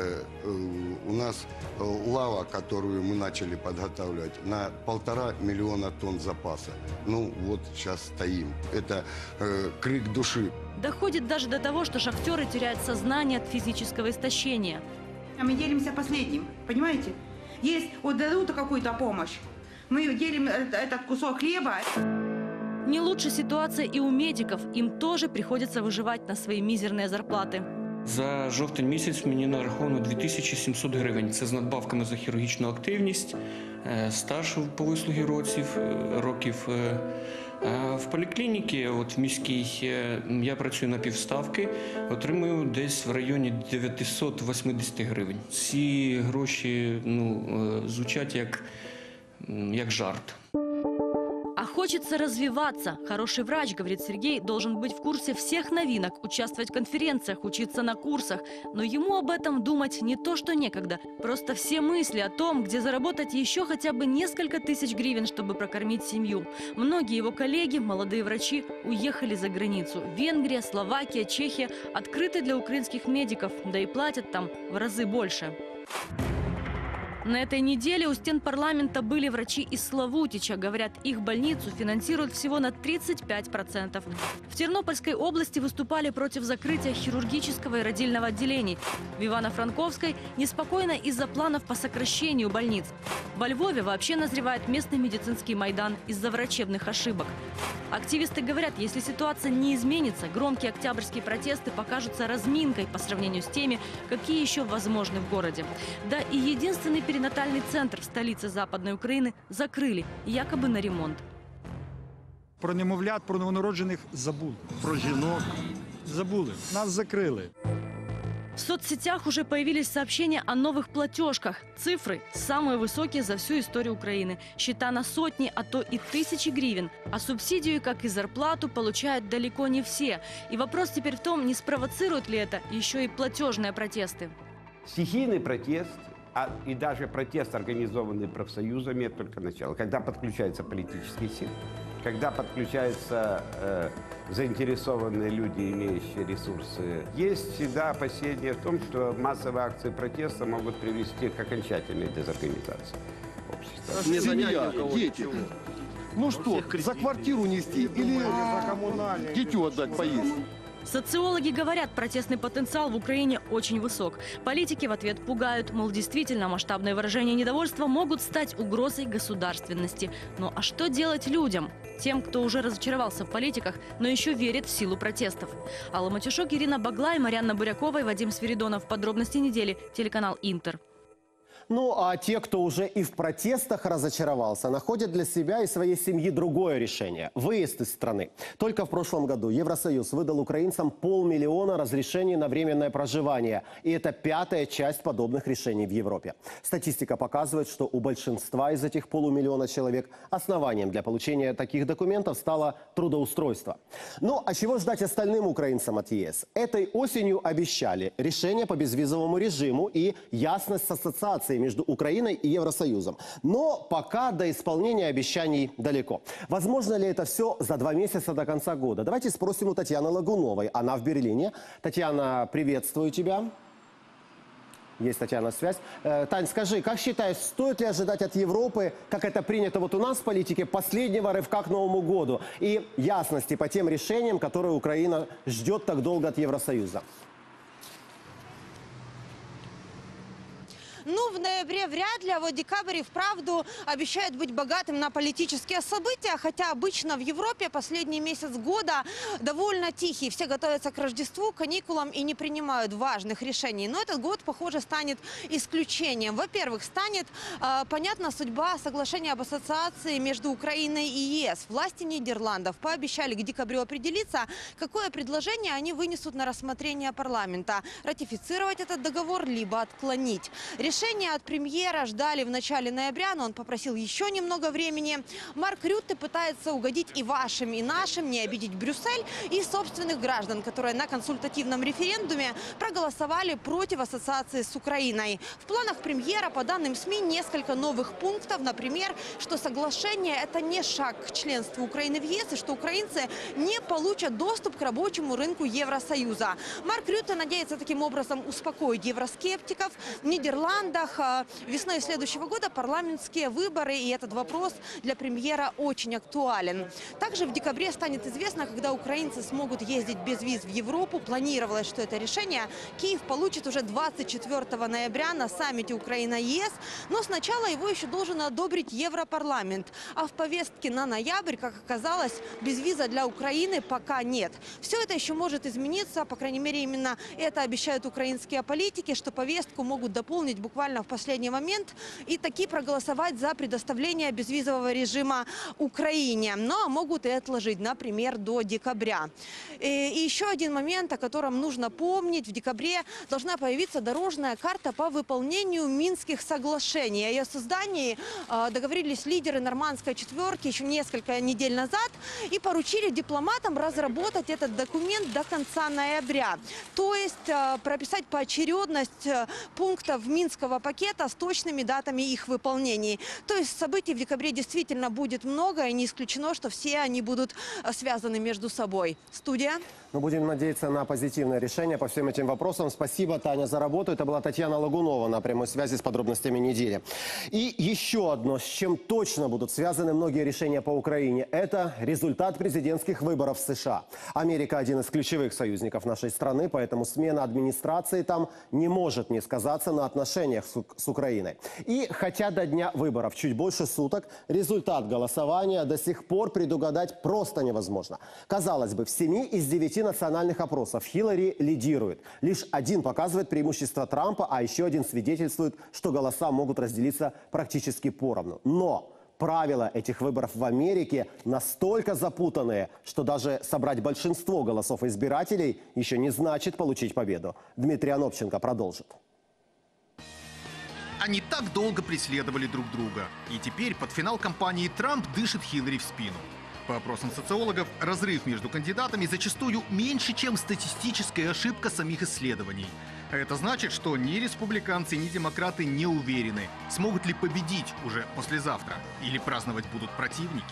У нас лава, которую мы начали подготавливать, на 1,5 миллиона тонн запаса. Ну вот сейчас стоим. Это крик души. Доходит даже до того, что шахтеры теряют сознание от физического истощения. А мы делимся последним, понимаете? Есть, дадут какую-то помощь, мы делим этот кусок хлеба. Не лучше ситуация и у медиков. Им тоже приходится выживать на свои мизерные зарплаты. За жовтень місяць мені нараховано 2700 гривень. Це з надбавками за хірургічну активність, стаж по вислугі років. В поліклініці, в міській, я працюю на півставки, отримую десь в районі 980 гривень. Ці гроші звучать як жарт. А хочется развиваться. Хороший врач, говорит Сергей, должен быть в курсе всех новинок, участвовать в конференциях, учиться на курсах. Но ему об этом думать не то, что некогда. Просто все мысли о том, где заработать еще хотя бы несколько тысяч гривен, чтобы прокормить семью. Многие его коллеги, молодые врачи, уехали за границу. Венгрия, Словакия, Чехия открыты для украинских медиков, да и платят там в разы больше. На этой неделе у стен парламента были врачи из Славутича. Говорят, их больницу финансируют всего на 35%. В Тернопольской области выступали против закрытия хирургического и родильного отделений. В Ивано-Франковской неспокойно из-за планов по сокращению больниц. Во Львове вообще назревает местный медицинский майдан из-за врачебных ошибок. Активисты говорят, если ситуация не изменится, громкие октябрьские протесты покажутся разминкой по сравнению с теми, какие еще возможны в городе. Да и единственный перинатальный центр в столице Западной Украины закрыли, якобы на ремонт. Про немовлят, про новонароджених забули. Про жінок забули. Нас закрили. В соцсетях уже появились сообщения о новых платежках. Цифры самые высокие за всю историю Украины. Счета на сотни, а то и тысячи гривен. А субсидию, как и зарплату, получают далеко не все. И вопрос теперь в том, не спровоцирует ли это еще и платежные протесты. Стихийный протест, и даже протест, организованный профсоюзами, это только начало. Когда подключаются политические силы, когда подключаются заинтересованные люди, имеющие ресурсы. Есть всегда опасения в том, что массовые акции протеста могут привести к окончательной дезорганизации общества. Семья, дети. Ну что, за квартиру нести или дитю отдать поесть? Социологи говорят, протестный потенциал в Украине очень высок. Политики в ответ пугают, мол, действительно, масштабные выражения недовольства могут стать угрозой государственности. Ну а что делать людям? Тем, кто уже разочаровался в политиках, но еще верит в силу протестов. Алла Матюшок, Ирина Баглай, Марьяна Бурякова и Вадим Свиридонов. Подробности недели. Телеканал «Интер». Ну а те, кто уже и в протестах разочаровался, находят для себя и своей семьи другое решение – выезд из страны. Только в прошлом году Евросоюз выдал украинцам 500 000 разрешений на временное проживание. И это 5-я часть подобных решений в Европе. Статистика показывает, что у большинства из этих 500 000 человек основанием для получения таких документов стало трудоустройство. Ну а чего ждать остальным украинцам от ЕС? Этой осенью обещали решение по безвизовому режиму и ясность с ассоциацией между Украиной и Евросоюзом. Но пока до исполнения обещаний далеко. Возможно ли это все за 2 месяца до конца года? Давайте спросим у Татьяны Лагуновой. Она в Берлине. Татьяна, приветствую тебя. Есть, Татьяна, связь. Тань, скажи, как считаешь, стоит ли ожидать от Европы, как это принято вот у нас в политике, последнего рывка к Новому году и ясности по тем решениям, которые Украина ждет так долго от Евросоюза? Ну, в ноябре вряд ли, а вот декабрь и вправду обещает быть богатым на политические события, хотя обычно в Европе последний месяц года довольно тихий. Все готовятся к Рождеству, каникулам и не принимают важных решений. Но этот год, похоже, станет исключением. Во-первых, станет понятна судьба соглашения об ассоциации между Украиной и ЕС. Власти Нидерландов пообещали к декабрю определиться, какое предложение они вынесут на рассмотрение парламента. Ратифицировать этот договор, либо отклонить. Решение от премьера ждали в начале ноября, но он попросил еще немного времени. Марк Рютте пытается угодить и вашим, и нашим, не обидеть Брюссель и собственных граждан, которые на консультативном референдуме проголосовали против ассоциации с Украиной. В планах премьера, по данным СМИ, несколько новых пунктов. Например, что соглашение – это не шаг к членству Украины в ЕС, и что украинцы не получат доступ к рабочему рынку Евросоюза. Марк Рютте надеется таким образом успокоить евроскептиков. В Нидерландах весной следующего года парламентские выборы, и этот вопрос для премьера очень актуален. Также в декабре станет известно, когда украинцы смогут ездить без виз в Европу. Планировалось, что это решение Киев получит уже 24 ноября на саммите Украина-ЕС, но сначала его еще должен одобрить Европарламент. А в повестке на ноябрь, как оказалось, безвиза для Украины пока нет. Все это еще может измениться, по крайней мере, именно это обещают украинские политики, что повестку могут дополнить буквально в последний момент и таки проголосовать за предоставление безвизового режима Украине. Но могут и отложить, например, до декабря. И еще один момент, о котором нужно помнить. В декабре должна появиться дорожная карта по выполнению Минских соглашений. О ее создании договорились лидеры Нормандской четверки еще несколько недель назад и поручили дипломатам разработать этот документ до конца ноября. То есть прописать поочередность пунктов Минского пакета с точными датами их выполнения. То есть событий в декабре действительно будет много, и не исключено, что все они будут связаны между собой. Студия. Мы будем надеяться на позитивное решение по всем этим вопросам. Спасибо, Таня, за работу. Это была Татьяна Лагунова на прямой связи с подробностями недели. И еще одно, с чем точно будут связаны многие решения по Украине, это результат президентских выборов в США. Америка – один из ключевых союзников нашей страны, поэтому смена администрации там не может не сказаться на отношениях с Украиной. И хотя до дня выборов чуть больше суток, результат голосования до сих пор предугадать просто невозможно. Казалось бы, в 7 из 9 национальных опросов Хиллари лидирует. Лишь один показывает преимущество Трампа, а еще один свидетельствует, что голоса могут разделиться практически поровну. Но правила этих выборов в Америке настолько запутанные, что даже собрать большинство голосов избирателей еще не значит получить победу. Дмитрий Анопченко продолжит. Они так долго преследовали друг друга. И теперь под финал кампании Трамп дышит Хиллари в спину. По опросам социологов, разрыв между кандидатами зачастую меньше, чем статистическая ошибка самих исследований. А это значит, что ни республиканцы, ни демократы не уверены, смогут ли победить уже послезавтра или праздновать будут противники.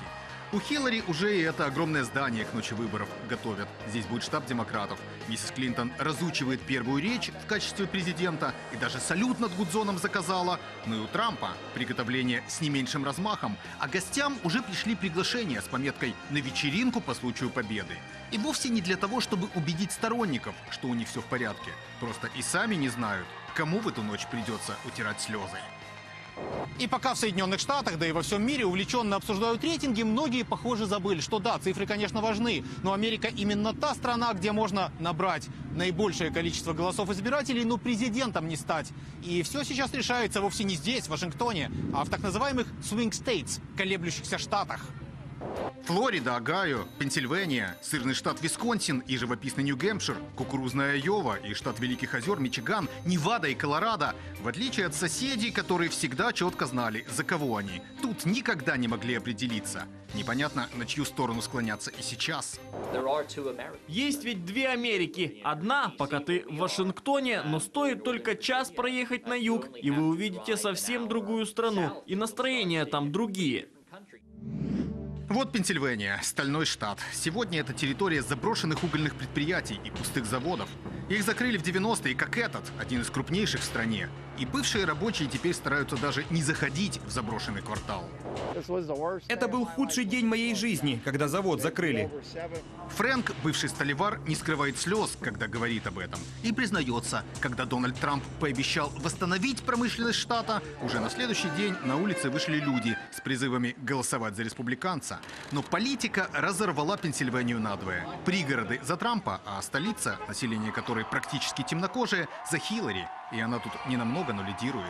У Хиллари уже и это огромное здание к ночи выборов готовят. Здесь будет штаб демократов. Миссис Клинтон разучивает первую речь в качестве президента и даже салют над Гудзоном заказала. Ну и у Трампа приготовление с не меньшим размахом. А гостям уже пришли приглашения с пометкой «на вечеринку по случаю победы». И вовсе не для того, чтобы убедить сторонников, что у них все в порядке. Просто и сами не знают, кому в эту ночь придется утирать слезы. И пока в Соединенных Штатах, да и во всем мире увлеченно обсуждают рейтинги, многие, похоже, забыли, что да, цифры, конечно, важны, но Америка именно та страна, где можно набрать наибольшее количество голосов избирателей, но президентом не стать. И все сейчас решается вовсе не здесь, в Вашингтоне, а в так называемых swing states, колеблющихся штатах. Флорида, Огайо, Пенсильвания, сырный штат Висконсин и живописный Нью-Гэмпшир, кукурузная Айова и штат Великих озер Мичиган, Невада и Колорадо. В отличие от соседей, которые всегда четко знали, за кого они, тут никогда не могли определиться. Непонятно, на чью сторону склоняться и сейчас. Есть ведь две Америки. Одна, пока ты в Вашингтоне, но стоит только час проехать на юг, и вы увидите совсем другую страну. И настроения там другие. Вот Пенсильвания, стальной штат. Сегодня это территория заброшенных угольных предприятий и пустых заводов. Их закрыли в 90-е, как этот, один из крупнейших в стране. И бывшие рабочие теперь стараются даже не заходить в заброшенный квартал. Это был худший день моей жизни, когда завод закрыли. Фрэнк, бывший сталевар, не скрывает слез, когда говорит об этом. И признается, когда Дональд Трамп пообещал восстановить промышленность штата, уже на следующий день на улице вышли люди с призывами голосовать за республиканца. Но политика разорвала Пенсильванию надвое. Пригороды за Трампа, а столица, население которой практически темнокожее, за Хиллари. И она тут не намного, но лидирует.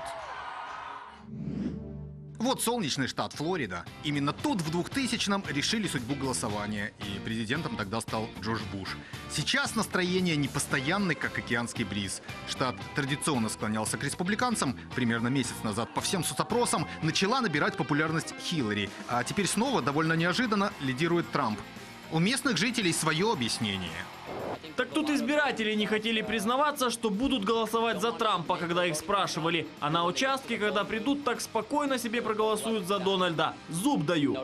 Вот солнечный штат Флорида. Именно тут в 2000-м решили судьбу голосования. И президентом тогда стал Джордж Буш. Сейчас настроение непостоянное, как океанский бриз. Штат традиционно склонялся к республиканцам. Примерно месяц назад по всем соцопросам начала набирать популярность Хиллари. А теперь снова, довольно неожиданно, лидирует Трамп. У местных жителей свое объяснение. Так тут избиратели не хотели признаваться, что будут голосовать за Трампа, когда их спрашивали. А на участке, когда придут, так спокойно себе проголосуют за Дональда. Зуб даю.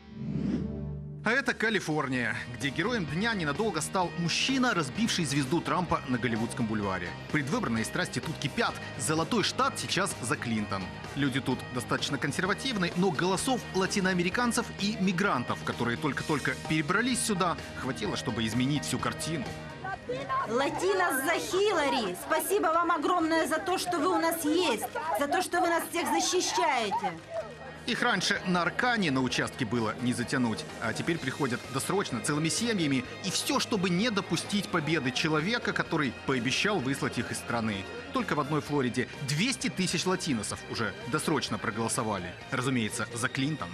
А это Калифорния, где героем дня ненадолго стал мужчина, разбивший звезду Трампа на Голливудском бульваре. Предвыборные страсти тут кипят. Золотой штат сейчас за Клинтон. Люди тут достаточно консервативны, но голосов латиноамериканцев и мигрантов, которые только-только перебрались сюда, хватило, чтобы изменить всю картину. Латинос за Хиллари! Спасибо вам огромное за то, что вы у нас есть, за то, что вы нас всех защищаете. Их раньше на Аркане на участке было не затянуть, а теперь приходят досрочно целыми семьями. И все, чтобы не допустить победы человека, который пообещал выслать их из страны. Только в одной Флориде 200 тысяч латиносов уже досрочно проголосовали. Разумеется, за Клинтон.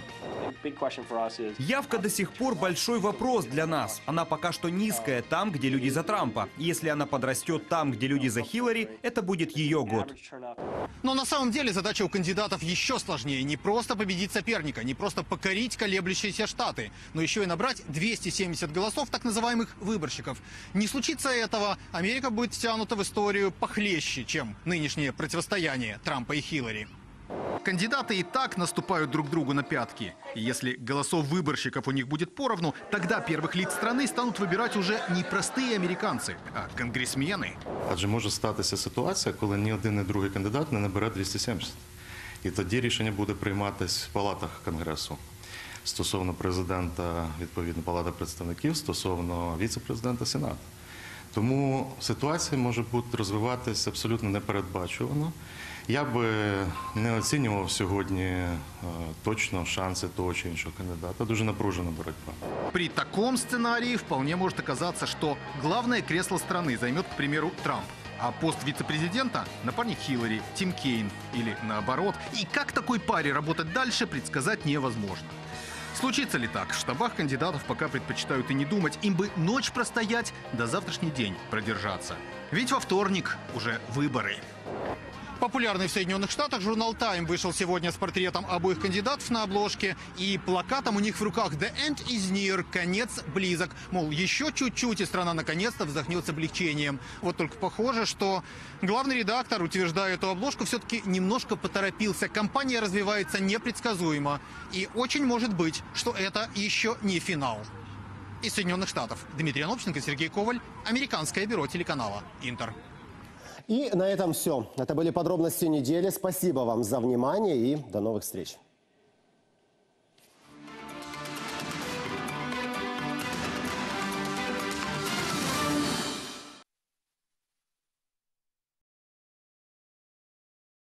Явка до сих пор большой вопрос для нас. Она пока что низкая там, где люди за Трампа. Если она подрастет там, где люди за Хиллари, это будет ее год. Но на самом деле задача у кандидатов еще сложнее. Не просто победить соперника, не просто покорить колеблющиеся штаты, но еще и набрать 270 голосов так называемых выборщиков. Не случится этого, Америка будет втянута в историю похлеще, чем нынешнее противостояние Трампа и Хиллари. Кандидаты и так наступают друг другу на пятки. И если голосов выборщиков у них будет поровну, тогда первых лиц страны станут вибирати уже не простые американці, а конгресмени. Адже може статися ситуація, коли ні один, ні другий кандидат не набере 270. І тоді рішення буде прийматись в палатах Конгресу. Стосовно президента, відповідно, Палата представників, стосовно віце-президента, Сенат. Тому ситуація може бути розвиватися абсолютно непередбачувано. Я би не оцінював сьогодні точно шанси того чи іншого кандидата. Дуже напружена боротьба. При таком сценарии вполне может оказаться, что главное кресло страны займет, к примеру, Трамп. А пост вице-президента – напарник Хиллари, Тим Кейн или наоборот. И как такой паре работать дальше, предсказать невозможно. Случится ли так? В штабах кандидатов пока предпочитают и не думать. Им бы ночь простоять, до завтрашний день продержаться. Ведь во вторник уже выборы. Популярный в Соединенных Штатах журнал Time вышел сегодня с портретом обоих кандидатов на обложке и плакатом у них в руках «The end is near», конец близок. Мол, еще чуть-чуть, и страна наконец-то вздохнет с облегчением. Вот только похоже, что главный редактор, утверждая эту обложку, все-таки немножко поторопился. Компания развивается непредсказуемо. И очень может быть, что это еще не финал. Из Соединенных Штатов Дмитрий Анопченко, Сергей Коваль, Американское бюро телеканала «Интер». И на этом все. Это были подробности недели. Спасибо вам за внимание и до новых встреч.